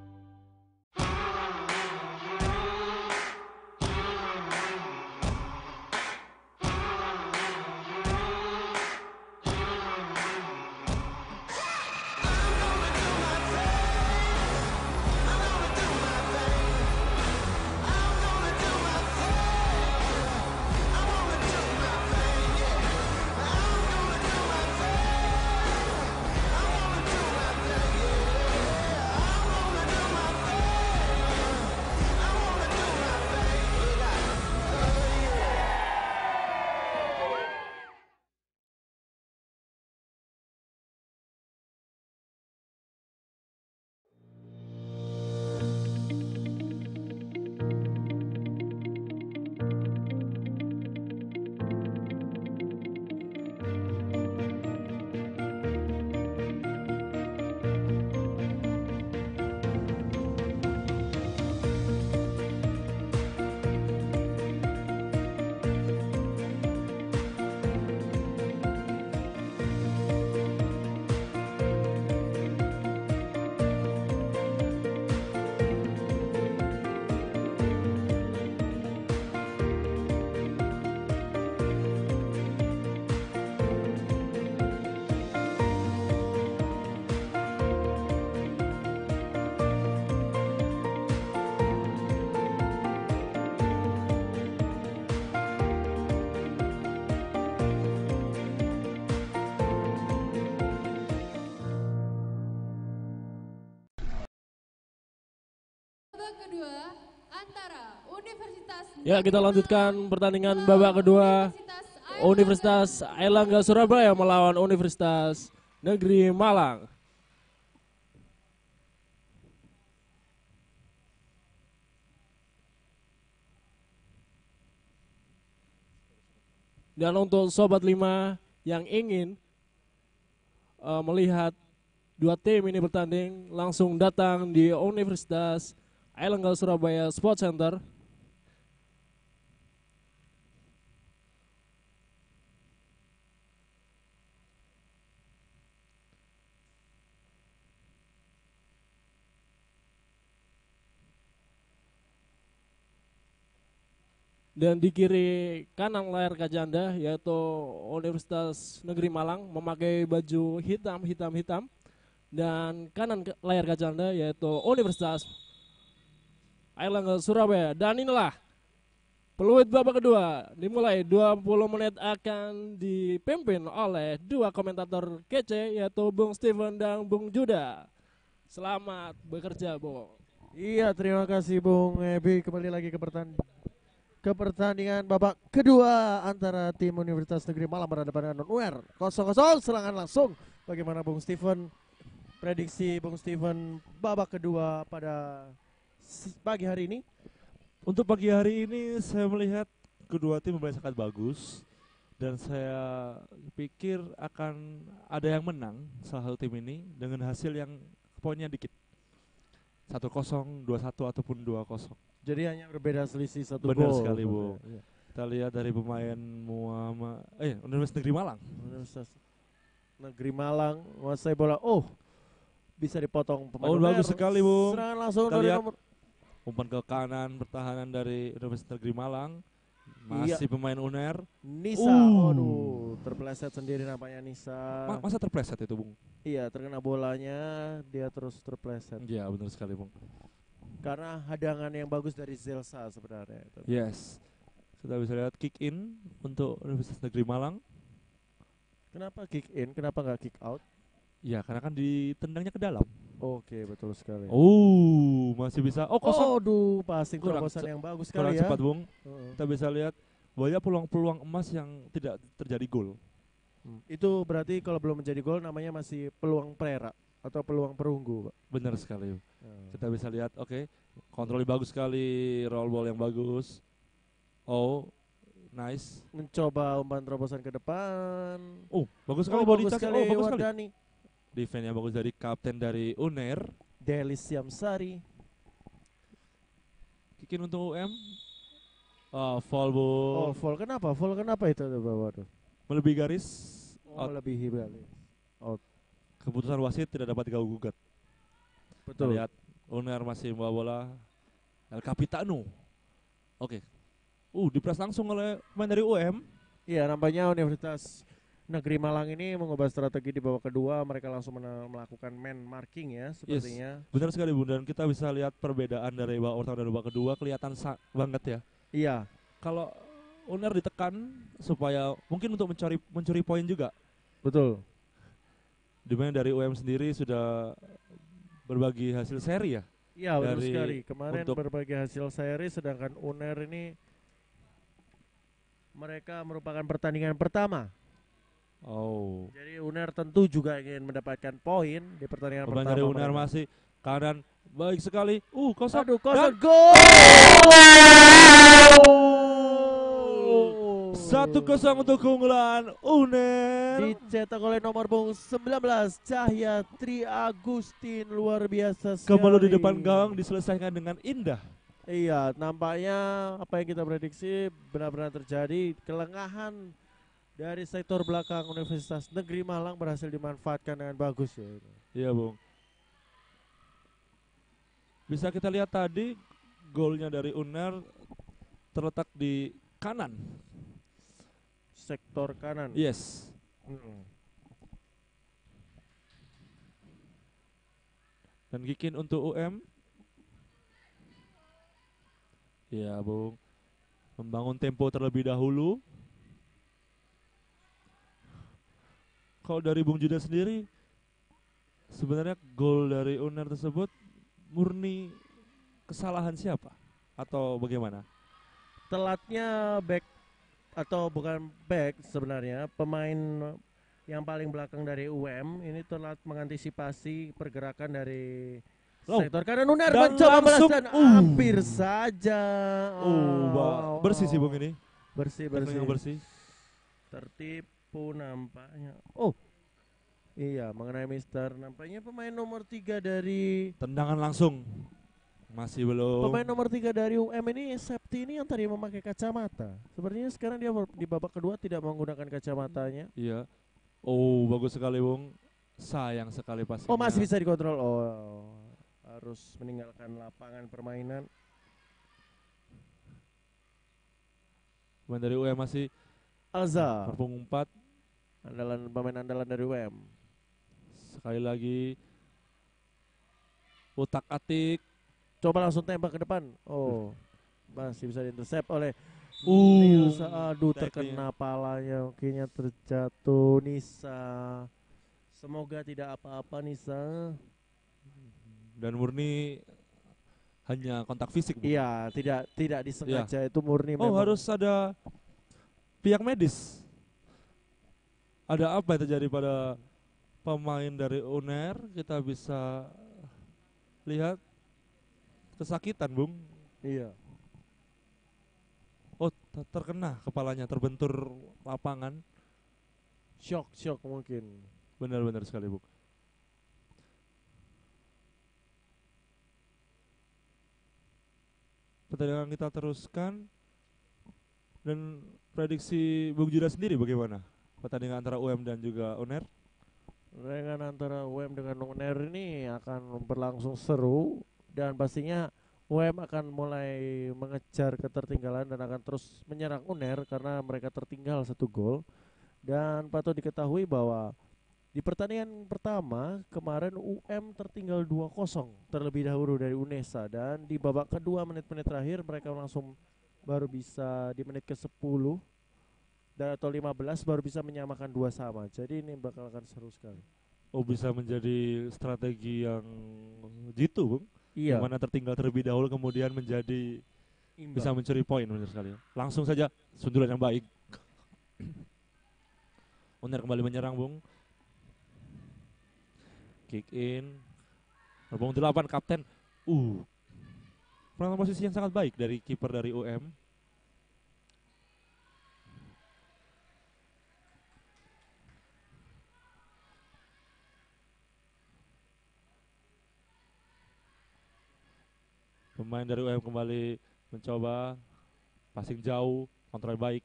Babak kedua antara Universitas Ya, kita lanjutkan pertandingan babak kedua. Universitas Airlangga Surabaya melawan Universitas Negeri Malang. Dan untuk Sobat lima yang ingin uh, melihat dua tim ini bertanding, langsung datang di Universitas Airlangga Surabaya Sport Center. Dan di kiri kanan layar kaca Anda yaitu Universitas Negeri Malang memakai baju hitam, hitam, hitam. Dan kanan layar kaca Anda yaitu Universitas Airlangga Surabaya. Dan inilah peluit babak kedua. Dimulai dua puluh menit akan dipimpin oleh dua komentator kece yaitu Bung Steven dan Bung Juda. Selamat bekerja, Bung. Iya, terima kasih Bung Ebi. Kembali lagi ke pertandingan. ke pertandingan babak kedua antara tim Universitas Negeri Malang berhadapan dengan U R. Kosong kosong serangan langsung. Bagaimana Bung Steven? Prediksi Bung Steven babak kedua pada pagi hari ini? Untuk pagi hari ini saya melihat kedua tim bermain sangat bagus dan saya pikir akan ada yang menang salah satu tim ini dengan hasil yang poinnya dikit. satu kosong, dua satu ataupun dua kosong. Jadi hanya berbeda selisih satu Benar gol. sekali, Bu. Iya. Kita lihat dari pemain Muhammad eh Universitas Negeri Malang. Universitas Negeri Malang menguasai bola. Oh, bisa dipotong pemain. Oh, bagus sekali, Bu. Serangan langsung Kita dari lihat nomor umpan ke kanan pertahanan dari Universitas Negeri Malang. Iya. Masih pemain U N E R. Nisa. Uh. Aduh, terpeleset sendiri nampaknya Nisa. Ma- masa terpleset itu, Bung? Iya, terkena bolanya, dia terus terpeleset. Iya, benar sekali, Bung. Karena hadangan yang bagus dari Zelsa sebenarnya. Yes. Kita bisa lihat kick in untuk Universitas Negeri Malang. Kenapa kick in? Kenapa nggak kick out? Ya, karena kan ditendangnya ke dalam. Oke, betul sekali. Oh, masih bisa. Oh, kosong. Oh, duh, passing Kurang terobosan ce- yang bagus Kurang sekali ya. cepat, Bung. Heeh. Kita bisa lihat banyak peluang-peluang emas yang tidak terjadi gol. Hmm. Itu berarti kalau belum menjadi gol namanya masih peluang perak atau peluang perunggu, Pak. Benar sekali. Hmm. Kita bisa lihat, oke, kontrolnya bagus sekali, roll ball yang bagus. Oh, nice. Mencoba umpan terobosan ke depan. Oh, bagus sekali Oh, body bagus touch. sekali Oh, bagus sekali. Wardani. Defense yang bagus dari kapten dari U N E R. Delis Syamsari. Kikin untuk U M. Oh, foul, Bu. Oh, foul kenapa? Foul kenapa itu tuh, Bapak? Tuh? Melebihi garis. Oh, Out. melebihi balik. Out. Keputusan wasit tidak dapat diganggu gugat. Kita Betul. lihat U N E R masih membawa bola. El Capitano. Oke. Uh, dipres langsung oleh pemain dari U M. Iya, nampaknya Universitas Negeri Malang ini mengubah strategi di babak kedua. Mereka langsung mena- melakukan man marking ya, sepertinya. Benar sekali, Bung, dan kita bisa lihat perbedaan dari babak pertama dan babak kedua kelihatan sa- banget ya. Iya. Kalau U N E R ditekan supaya mungkin untuk mencari mencuri poin juga. Betul. Dimana dari U M sendiri sudah berbagi hasil seri ya. Iya, betul Dari sekali. Kemarin untuk- berbagi hasil seri, sedangkan U N E R ini mereka merupakan pertandingan pertama. Oh. Jadi U N E R tentu juga ingin mendapatkan poin di pertandingan Pemain pertama. dari U N E R mereka. masih kanan baik sekali. Uh, kosong. Aduh, kosong Dan gol. satu kosong untuk keunggulan U N E R. Dicetak oleh nomor punggung sembilan belas Cahya Tri Agustin, luar biasa sekali. Kembali di depan gawang diselesaikan dengan indah. Iya, nampaknya apa yang kita prediksi benar-benar terjadi. Kelengahan dari sektor belakang Universitas Negeri Malang berhasil dimanfaatkan dengan bagus ya. Iya, Bung. Bisa kita lihat tadi golnya dari U N E R terletak di kanan. Sektor kanan. Yes. Mm-mm. Dan kick in untuk U M. Ya, Bung. Membangun tempo terlebih dahulu. Kalau dari Bung Juda sendiri, sebenarnya gol dari U N E R tersebut murni kesalahan siapa? Atau bagaimana? Telatnya back atau bukan back sebenarnya, pemain yang paling belakang dari U M ini telat mengantisipasi pergerakan dari Oh, sektor kanan. U N E R dan mencoba balas langsung, dan uh. hampir saja. Oh, ba- Oh, bersih sih oh. Bung ini. Bersih Tenang bersih. yang bersih. Tertipu nampaknya. Oh, iya, mengenai Mister, nampaknya pemain nomor tiga dari Tendangan langsung. Masih belum. pemain nomor tiga dari U M ini Septi ini yang tadi memakai kacamata. Sepertinya sekarang dia ber- di babak kedua tidak menggunakan kacamatanya. Iya. Oh, bagus sekali, Bung. Sayang sekali pas. Oh, masih bisa dikontrol. Oh, harus meninggalkan lapangan permainan. Pemain dari U M masih Alza, berpunggung empat. andalan pemain andalan dari U M. Sekali lagi utak-atik. Coba langsung tembak ke depan. Oh, masih bisa diintercept oleh Uh, Nisa. Aduh, tackling. terkena palanya, kakinya terjatuh. Nisa, semoga tidak apa-apa Nisa. Dan murni hanya kontak fisik, Bung. Iya, tidak tidak disengaja, itu murni Oh, memang. harus ada pihak medis. Ada apa yang terjadi pada pemain dari U N E R? Kita bisa lihat kesakitan, Bung. Iya. Oh, ter- terkena kepalanya, terbentur lapangan. Shock, shock mungkin. Benar-benar sekali, Bung. Pertandingan kita teruskan. Dan prediksi Bung Juda sendiri bagaimana? Pertandingan antara U M dan juga U N E R? Pertandingan antara U M dengan U N E R ini akan berlangsung seru. Dan pastinya U M akan mulai mengejar ketertinggalan dan akan terus menyerang U N E R karena mereka tertinggal satu gol. Dan patut diketahui bahwa di pertandingan pertama kemarin U M tertinggal dua kosong terlebih dahulu dari UNESA, dan di babak kedua menit-menit terakhir mereka langsung baru bisa di menit ke sepuluh dan atau lima belas baru bisa menyamakan dua sama. Jadi ini bakal akan seru sekali. Oh, bisa menjadi strategi yang jitu, Bung. Iya. Yang mana tertinggal terlebih dahulu kemudian menjadi Imbang. bisa mencuri poin, benar sekali. Langsung saja sundulan yang baik. U N E R kembali menyerang, Bung. Kick in. Bung delapan kapten. Uh. Perangan posisi yang sangat baik dari kiper dari U M. Pemain dari U M kembali mencoba passing jauh, kontrol baik.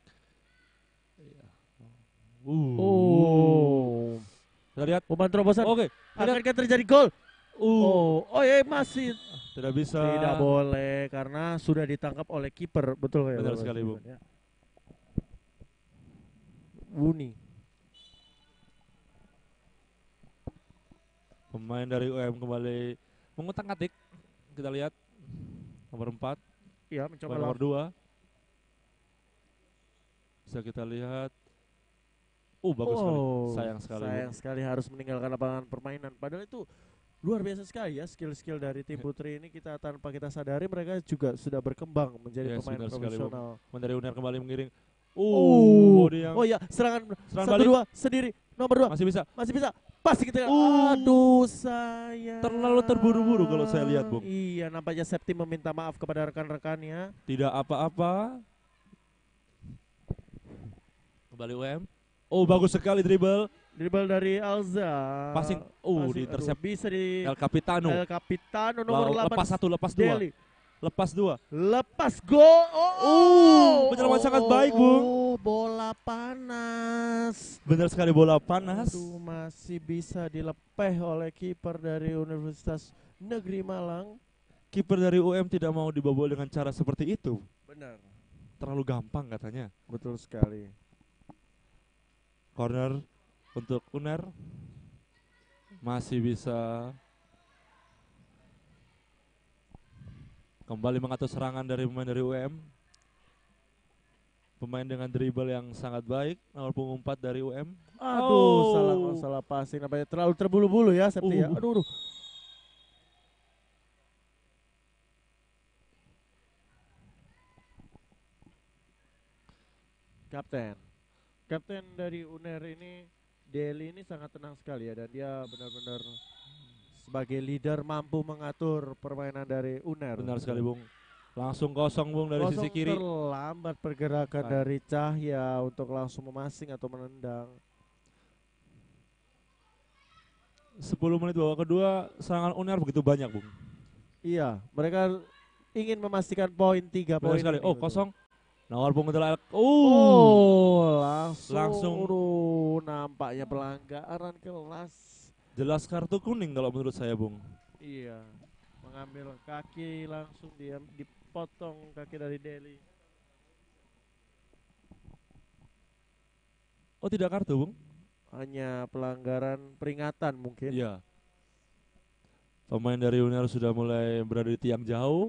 Uh. Oh. Kita lihat umpan terobosan. Oke. Akankah terjadi gol? Uh. Oh, oh ya masih Tidak bisa. tidak boleh karena sudah ditangkap oleh kiper, betul ya? Benar Bapak sekali, Bung. Steven, ya. Wuni. Pemain dari U M kembali mengutak-atik. Kita lihat nomor empat. Iya, mencoba nomor lawan. dua. Bisa kita lihat. Uh, bagus sekali. Oh, Sayang sekali. Sayang Bung. sekali harus meninggalkan lapangan permainan. Padahal itu luar biasa sekali ya skill-skill dari tim putri ini, kita tanpa kita sadari mereka juga sudah berkembang menjadi Yes, pemain benar sekali, Bung. profesional. Pemain dari U N E R kembali mengiring. Oh, Uh, dia yang oh ya, serangan, serangan satu balik. dua sendiri, nomor dua Masih bisa. masih bisa, pasti kita. Uh. Aduh, saya Terlalu terburu-buru kalau saya lihat, Bung. Iya, nampaknya Septi meminta maaf kepada rekan-rekannya. Tidak apa-apa. Kembali U M. Oh, bagus sekali dribble. Dribble dari Alza. Passing. Uh, Passing, di intercept. aduh, bisa di El Capitano. El Capitano nomor Lalu delapan. lepas satu, lepas dua. Deli. Lepas dua. Lepas gol. Oh, Uh, penyelaman sangat baik, Bung. Oh, bola panas. Benar sekali, bola panas. Aduh, masih bisa dilepeh oleh kiper dari Universitas Negeri Malang. Kiper dari U M tidak mau dibobol dengan cara seperti itu. Benar. Terlalu gampang katanya. Betul sekali. Corner untuk U N E R. Masih bisa kembali mengatur serangan dari pemain dari U M. Pemain dengan dribble yang sangat baik, nomor punggung empat dari U M. Aduh, Oh. salah salah passing, nampaknya terlalu terbulu-bulu ya Septi ya. Uh. Aduh, aduh. Kapten. Kapten dari U N E R ini, Deli ini sangat tenang sekali ya, dan dia benar-benar sebagai leader mampu mengatur permainan dari U N E R. Benar sekali, Bung. Langsung kosong, Bung, dari Kosong sisi kiri. terlambat pergerakan Ah. dari Cahya untuk langsung memasing atau menendang. sepuluh menit babak kedua, serangan U N E R begitu banyak, Bung. Iya, mereka ingin memastikan poin tiga Benar poin. sekali. ini, Oh, betul. kosong. Nomor punggung telah. Uh. Oh, langsung. Langsung. Aduh, nampaknya pelanggaran kelas. Jelas kartu kuning kalau menurut saya, Bung. Iya, mengambil kaki langsung dia dipotong kaki dari Deli. Oh, tidak kartu, Bung? Hanya pelanggaran peringatan mungkin. Iya. Pemain dari U N E R sudah mulai berada di tiang jauh.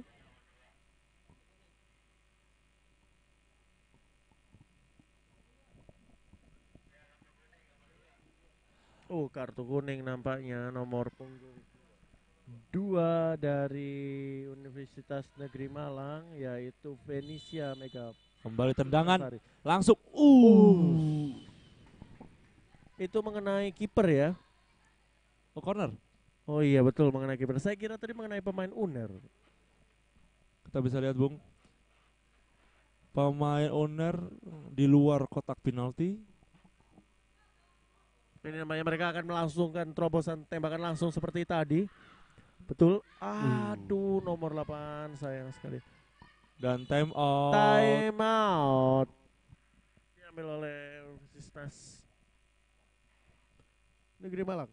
Oh, kartu kuning nampaknya nomor punggung dua dari Universitas Negeri Malang, yaitu Venesia Mega. Kembali tendangan Sari. langsung. Uh. Itu mengenai kiper ya. Oh, corner. Oh iya betul mengenai kiper. Saya kira tadi mengenai pemain U N E R. Kita bisa lihat, Bung. Pemain U N E R di luar kotak penalti. Ini namanya mereka akan melangsungkan terobosan tembakan langsung seperti tadi. Betul. Aduh, nomor delapan sayang sekali. Dan time out. Time out. Diambil oleh Universitas Negeri Malang.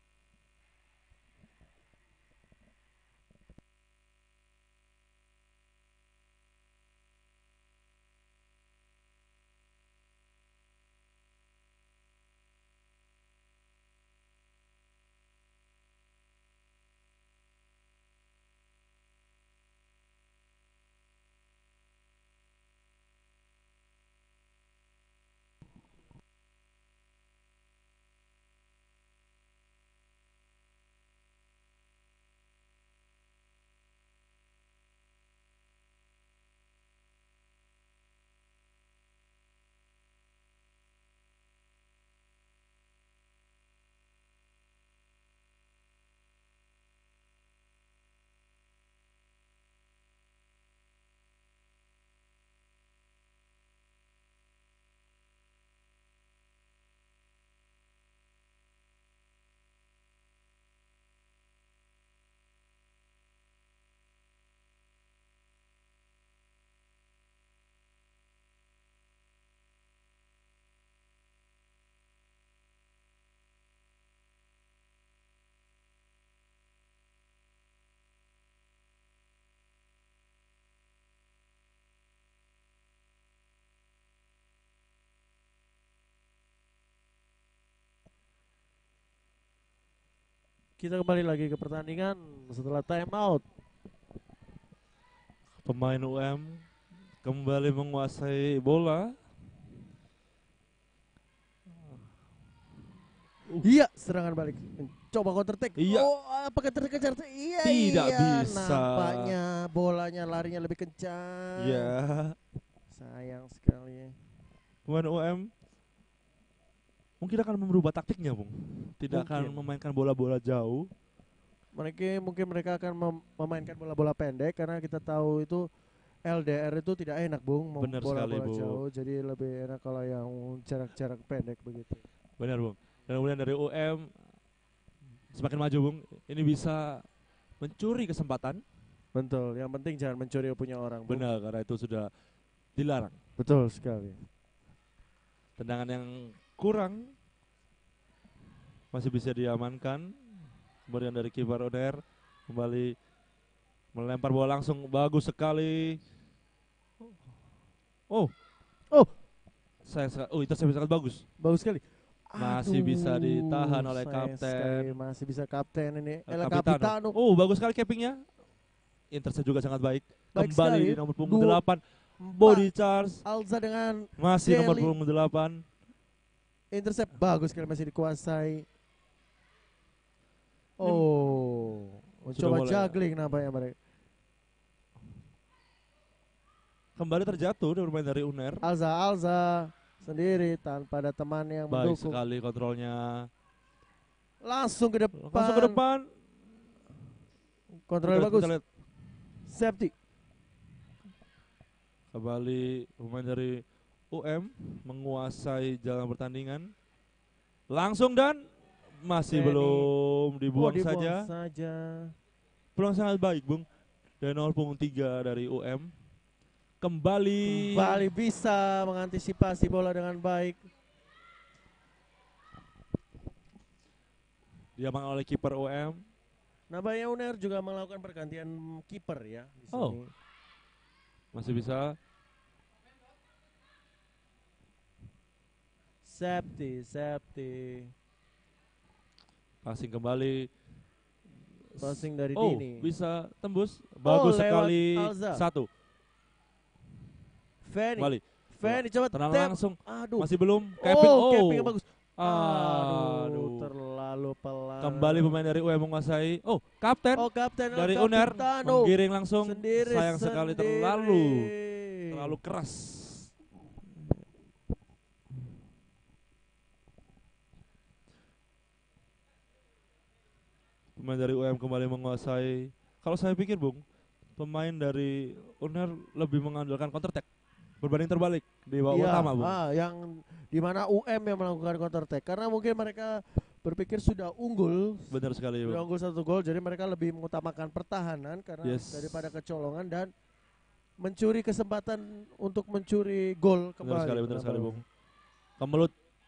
Kita kembali lagi ke pertandingan setelah time out. Pemain U M kembali menguasai bola. Iya, serangan balik. Coba counter attack. Iya. Oh, apakah terkejar? Iya, Tidak iya. bisa. Nampaknya bolanya larinya lebih kencang. Ya, Sayang sekali. pemain U M mungkin akan merubah taktiknya, Bung. Tidak akan Mungkin. memainkan bola-bola jauh. Mereka mungkin mereka akan mem- memainkan bola-bola pendek karena kita tahu itu L D R itu tidak enak, Bung, mem- Benar sekali, bola-bola Bu. jauh. Jadi lebih enak kalau yang jarak-jarak pendek begitu. Benar, Bung. Dan kemudian dari U M semakin maju, Bung. Ini bisa mencuri kesempatan. Betul, yang penting jangan mencuri punya orang, Bung. Benar, karena itu sudah dilarang. Betul sekali. Tendangan yang kurang masih bisa diamankan. Kemudian dari kiper U N E R kembali melempar bola langsung, bagus sekali. Oh, Oh, saya sa- oh itu sangat bagus. bagus sekali. Masih bisa ditahan oleh sayang kapten. sekali, masih bisa kapten ini. Eh, El Capitano. Capitano. Oh, bagus sekali cappingnya. Intercept juga sangat baik. Baik Kembali sekali. di nomor punggung Dua- delapan. Body charge Alza dengan masih nomor Kelly. punggung delapan. intercept bagus sekali masih dikuasai. Oh, Sudah mencoba mulai. juggling nampaknya mereka. Kembali terjatuh dari pemain dari U N E R. Alza Alza sendiri tanpa ada teman yang Baik mendukung. sekali kontrolnya. Langsung ke depan. Langsung ke depan. Kontrol Kita- bagus. kita lihat. Safety. Kembali pemain dari U M menguasai jalan pertandingan. Langsung dan masih Benny. belum dibuang, Oh, dibuang saja. saja. Peluang sangat baik, Bung. Dan nomor punggung tiga dari U M kembali. Kembali bisa mengantisipasi bola dengan baik. Diamankan oleh kiper U M. Nampaknya U N E R juga melakukan pergantian kiper ya di sini. Oh. Masih bisa. Safety, safety. Passing kembali. Passing dari Oh, Dini. bisa tembus. Bagus lewat sekali. Alza. Satu. Fanny. Kembali. Fanny coba Tenang tap. langsung. Aduh. Masih belum. Capping. Oh, Oh. cappingnya bagus. Aduh. Aduh, terlalu terlalu pelan. Kembali pemain dari U M menguasai. Oh, kapten Oh, kapten dari oh, Uner Kapitano. menggiring langsung. Sendiri, Sayang sekali sendiri. terlalu terlalu keras. Pemain dari U M kembali menguasai. Kalau saya pikir, Bung, pemain dari Uner lebih mengandalkan counter attack berbanding terbalik di babak Iya, utama, Bung. ah, yang dimana U M yang melakukan counter attack karena mungkin mereka berpikir sudah unggul, Benar sekali, sudah Bung. unggul satu gol, jadi mereka lebih mengutamakan pertahanan karena Yes. daripada kecolongan dan mencuri kesempatan untuk mencuri gol kembali. Benar sekali, benar Kenapa, sekali, Bung? Bung. Kemelut,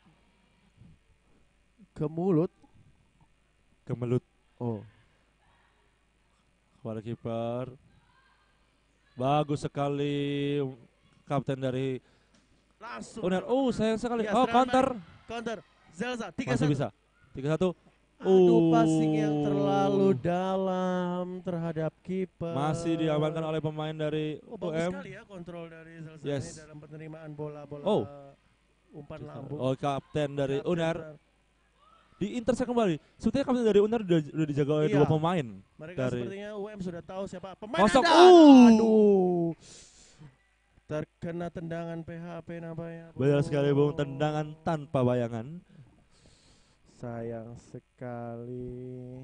Ke mulut. kemelut Oh, kepada kiper. Bagus sekali kapten dari langsung. Uner. Oh, sayang sekali. Iya, Oh, serangan counter. Counter. Zelza tiga Masih satu. bisa. tiga satu. Aduh, Oh. passing yang terlalu dalam terhadap kiper. Masih diamankan oleh pemain dari Oh, U bagus M. sekali ya kontrol dari Zelza Yes. ini dalam penerimaan bola-bola Oh. umpan lambung. Oh, kapten dari Kapten Uner Uner. di intercept kembali. Sebetulnya kapten dari Uner udah, udah dijaga oleh Iya. dua pemain. Mereka dari sepertinya U M sudah tahu siapa pemain Kosong. Anda. Uh. Aduh. Terkena tendangan P H P nampaknya. Benar sekali, Bung. Oh. Tendangan tanpa bayangan. Sayang sekali.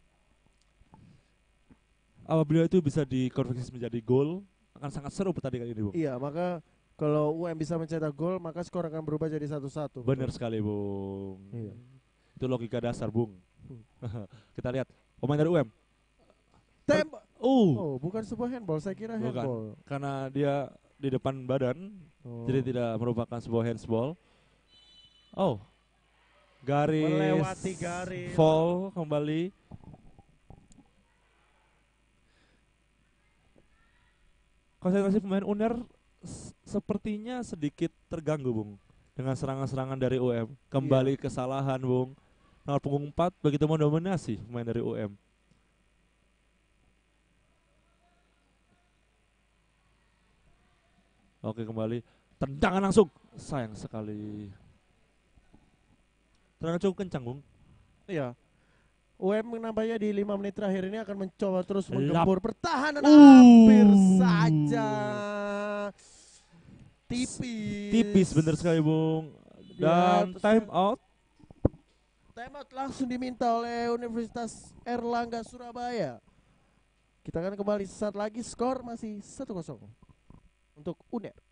Apabila itu bisa dikonversi menjadi gol, akan sangat seru pertandingan ini, Bung. Iya, maka kalau U M bisa mencetak gol, maka skor akan berubah jadi satu satu. Benar sekali, Bung. Iya. Itu logika dasar, Bung. Kita lihat pemain dari U M. Tembak. Uh, Oh, bukan sebuah handball, saya kira Bukan. handball. karena dia di depan badan, Oh. jadi tidak merupakan sebuah handsball. Oh, garis Melewati garis. fall kembali. Konsentrasi pemain Uner s- sepertinya sedikit terganggu, Bung, dengan serangan-serangan dari U M. Kembali kesalahan, Bung. Nomor punggung empat begitu mendominasi pemain dari U M. Oke, kembali tendangan langsung. Sayang sekali. Tendangan cukup kencang, Bung. Iya. U M nampaknya di lima menit terakhir ini akan mencoba terus Lap. menggempur pertahanan. Uh. Hampir saja. Tipis. Tipis bener sekali, Bung. Dan Dia- time out. Time out langsung diminta oleh Universitas Erlangga Surabaya. Kita akan kembali sesaat lagi, skor masih satu kosong untuk U N E R.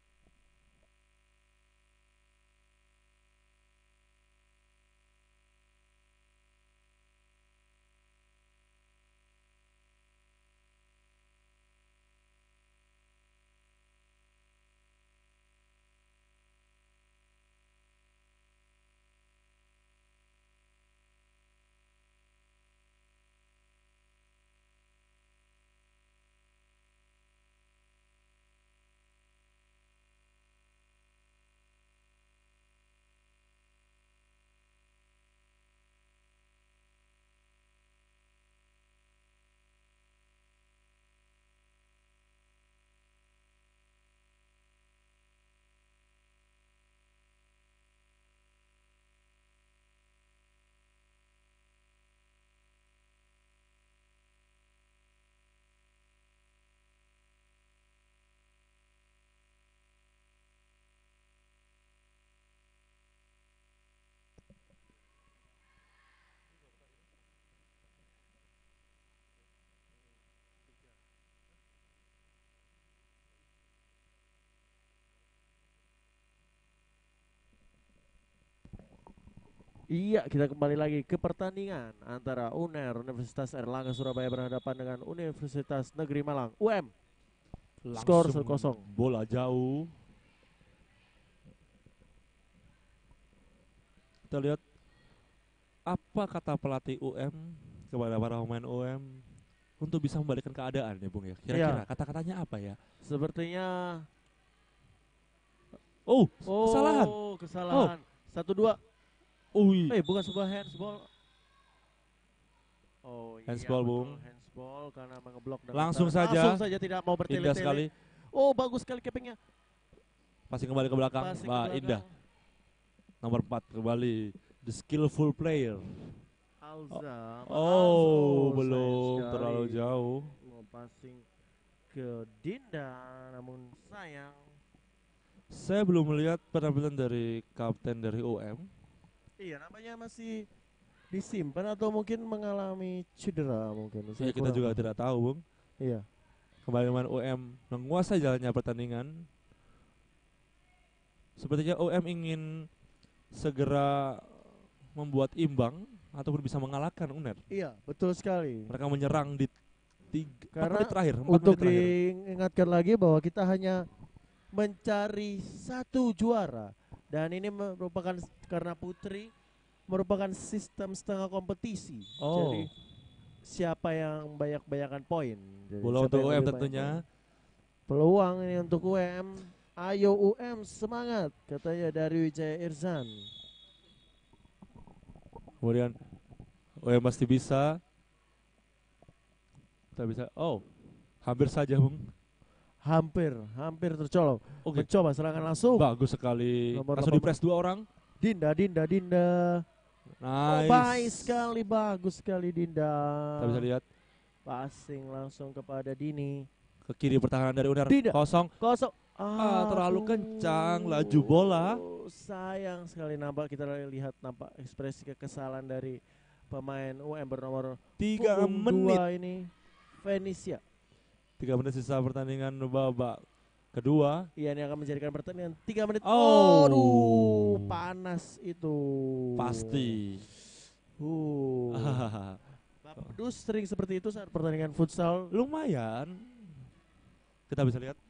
Iya, kita kembali lagi ke pertandingan antara U N E R Universitas Erlangga Surabaya berhadapan dengan Universitas Negeri Malang U M. Skor Langsung satu kosong. bola jauh. Kita lihat apa kata pelatih U M kepada para pemain U M untuk bisa membalikkan keadaan ya, Bung ya. Kira-kira Iya. kata-katanya apa ya? Sepertinya Oh, oh, kesalahan. kesalahan. Satu dua. Ui. Eh, bukan sebuah handsball. Oh, Handsball, iya, Bung. betul, handsball karena mengeblok dengan Langsung tangan. saja. Langsung saja tidak mau Indah bertele-tele. sekali. Oh, bagus sekali kepingnya. Passing kembali ke belakang. Passing ke Wah, belakang. indah. Nomor empat kembali. The skillful player. Alza. Oh, sayang belum sekali. terlalu jauh. Mau passing ke Dinda, namun sayang. Saya belum melihat penampilan dari kapten dari U M. Iya, namanya masih disimpan atau mungkin mengalami cedera mungkin. Ya, Saya kita kurang juga tahu. tidak tahu, Bung. Iya. Kembali dengan U M menguasai jalannya pertandingan. Sepertinya U M ingin segera membuat imbang ataupun bisa mengalahkan U N E R. Iya, betul sekali. Mereka menyerang di tiga, empat Karena menit terakhir. empat untuk menit terakhir. diingatkan lagi bahwa kita hanya mencari satu juara dan ini merupakan karena putri merupakan sistem setengah kompetisi. Oh. Jadi siapa yang banyak-banyakan poin. Jadi Bola siapa untuk yang U M lebih banyak tentunya. poin. Peluang ini untuk U M. Ayo U M semangat katanya dari Wijaya Irzan. Kemudian U M pasti bisa. Kita bisa. Oh, hampir saja, Bung. Hampir, hampir tercolok. Oke. Mencoba serangan langsung. Bagus sekali. Nomor Langsung delapan di press dua orang. Dinda, Dinda, Dinda. Oh, Nice. baik sekali, bagus sekali Dinda. Kita bisa lihat Passing langsung kepada Dini. ke kiri pertahanan dari U N E R. Tidak. Kosong. Kosong. Ah, terlalu Aduh. kencang laju bola. Sayang sekali nampak kita lihat nampak ekspresi kekesalan dari pemain U M bernomor Tiga punggung menit. dua ini. Venesia. Tiga menit sisa pertandingan babak kedua. Iya, ini akan menjadikan pertandingan tiga menit. Oh. Aduh, panas itu. Pasti. Uh. Bapak Pedus sering seperti itu saat pertandingan futsal. Lumayan. Kita bisa lihat.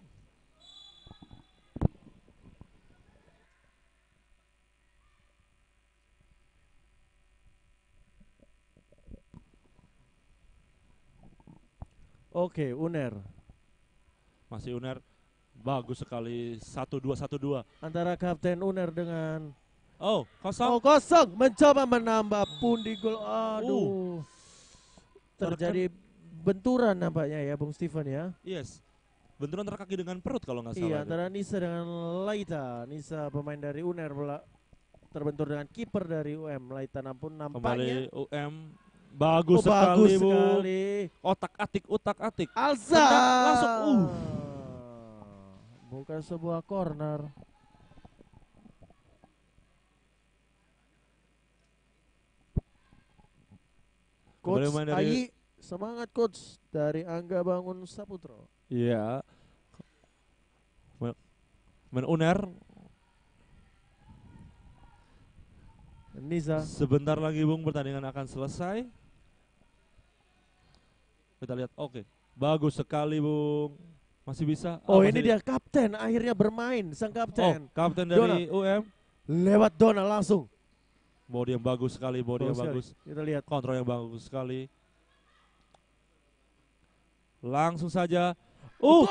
Oke, U N E R. Masih U N E R. Bagus sekali. Satu dua satu dua. Antara Kapten U N E R dengan Oh, kosong. Oh, kosong. Mencoba menambah pundi gol. Aduh. Terjadi benturan nampaknya ya Bung Steven ya. Yes. Benturan antara kaki dengan perut kalau nggak salah. Iya, itu. antara Nisa dengan Laita. Nisa pemain dari U N E R bola terbentur dengan kiper dari U M. Laita nampun nampaknya Kembali U M. Bagus oh, sekali, bagus Bu. sekali. Otak-atik, utak-atik. Alza Tendang langsung. Uh. Bukan sebuah corner. Coach Kembali main dari- Ayi, semangat coach dari Angga Bangun Saputro. Iya. Men, men U N E R Nisa. sebentar lagi Bung pertandingan akan selesai. Kita lihat. Oke. Bagus sekali Bung. Masih bisa. Oh, Ah, ini masih- dia kapten akhirnya bermain sang Oh, kapten. kapten dari U M. Lewat Dona langsung. Body yang bagus sekali, body yang Bagus bagus. Kita lihat. Kontrol yang bagus sekali. Langsung saja. Uh.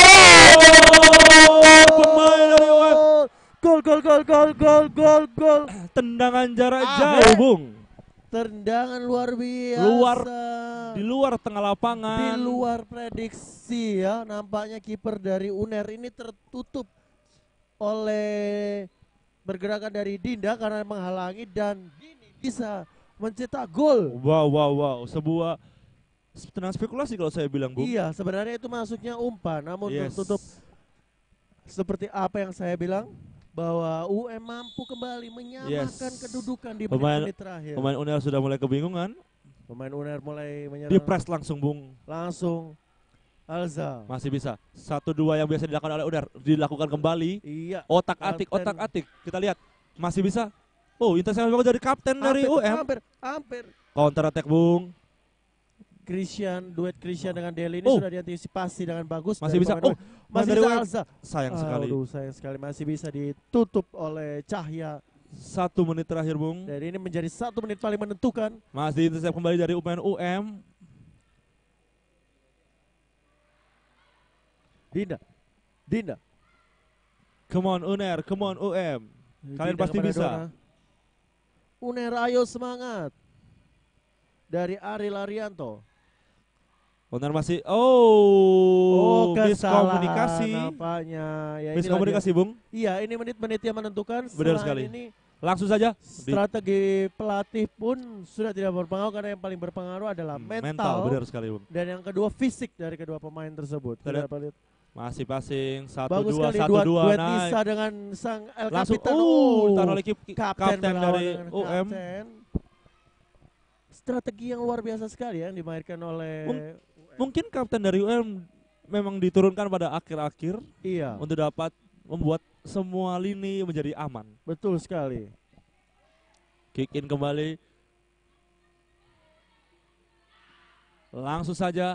Pemain dari U M. Gol gol gol gol gol gol gol. Tendangan jarak Ah, jauh, Bung. Tendangan luar biasa. Luar di luar tengah lapangan. Di luar prediksi ya. Nampaknya kiper dari U N E R ini tertutup oleh pergerakan dari Dinda karena menghalangi dan Dini bisa mencetak gol. Wow, wow, wow. Sebuah tenang spekulasi kalau saya bilang, Bung. Iya, sebenarnya itu masuknya umpan, namun Yes. tertutup seperti apa yang saya bilang bahwa U M mampu kembali menyamakan Yes. kedudukan di Pemain- menit-menit terakhir. Pemain U N E R sudah mulai kebingungan. Pemain U N E R mulai menyerang Di press langsung, Bung. langsung. Alza. Masih bisa. Satu dua yang biasa dilakukan oleh U N E R dilakukan kembali. Iya. Otak atik, Kapten. otak atik. Kita lihat. Masih bisa. Oh, intensitas bagus dari kapten dari Hampir, U M. Hampir, hampir. Counter attack, Bung. Christian, duet Christian dengan Deli ini Oh. sudah diantisipasi dengan bagus. Masih dari bisa. pemain Oh, U M. masih dari bisa U M. Alza. Sayang sekali. Aduh, sayang sekali masih bisa ditutup oleh Cahya. Satu menit terakhir, Bung. Dan ini menjadi satu menit paling menentukan. Masih intercept kembali dari pemain U M. Dinda, Dinda. Come on U N E R, come on U M. Kalian Dinda pasti kepada bisa. Dona. U N E R ayo semangat. Dari Ari Larianto. U N E R masih oh, kesalahan miskomunikasi. nampaknya. Ya, inilah Miskomunikasi, Bung. dia. Iya, ini menit-menit yang menentukan. Benar Setelah sekali. Ini Langsung saja di Strategi pelatih pun sudah tidak berpengaruh karena yang paling berpengaruh adalah mental, mental, benar sekali Bung. dan yang kedua fisik dari kedua pemain tersebut. Kita lihat. Kita lihat. Masih passing satu Bagus dua sekali satu duet, dua duet naik. Nisa dengan sang El Langsung Capitan. uh taruh lagi kapten, kapten berlawan dari dengan U M. kapten. Strategi yang luar biasa sekali ya yang dimainkan oleh Mung- Mungkin kapten dari U M memang diturunkan pada akhir-akhir iya, untuk dapat membuat semua lini menjadi aman. betul sekali. Kick in kembali. Langsung saja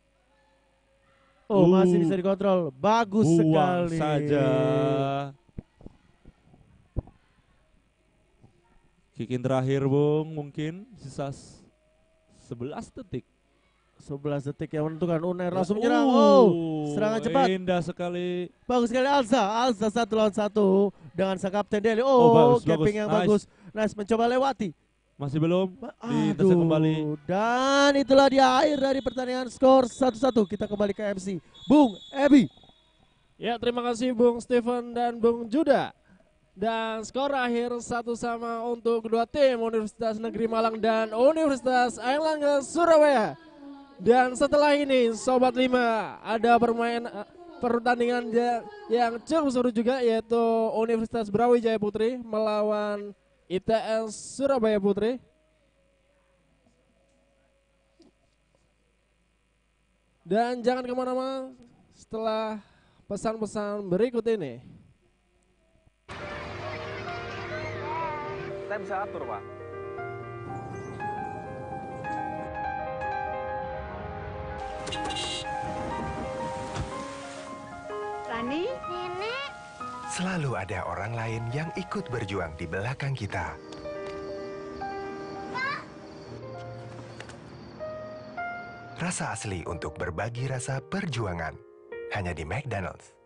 Oh, Uh, masih bisa dikontrol. Bagus buang sekali. saja. Kick in terakhir Bung, mungkin sisa s- sebelas detik. sebelas detik yang menentukan. Unair langsung menyerang. Uh, Oh, serangan cepat. Indah sekali. Bagus sekali Alza. Alza satu lawan satu dengan sang kapten Deli. Oh, Oh, bagus, capping bagus. yang Nice. bagus. Nice mencoba lewati. Masih belum. Diintercept Aduh, kembali. dan itulah dia akhir dari pertandingan skor satu satu. Kita kembali ke M C. Bung Ebi. Ya, terima kasih Bung Steven dan Bung Juda. Dan skor akhir satu sama untuk kedua tim Universitas Negeri Malang dan Universitas Airlangga Surabaya. Dan setelah ini Sobat lima ada permain eh, pertandingan ja- yang cukup seru juga, yaitu Universitas Brawijaya Putri melawan I T S Surabaya Putri. Dan jangan kemana-mana setelah pesan-pesan berikut ini. Saya bisa atur, Pak. Rani, Nenek. Selalu ada orang lain yang ikut berjuang di belakang kita. Rasa asli untuk berbagi rasa perjuangan. Hanya di McDonald's.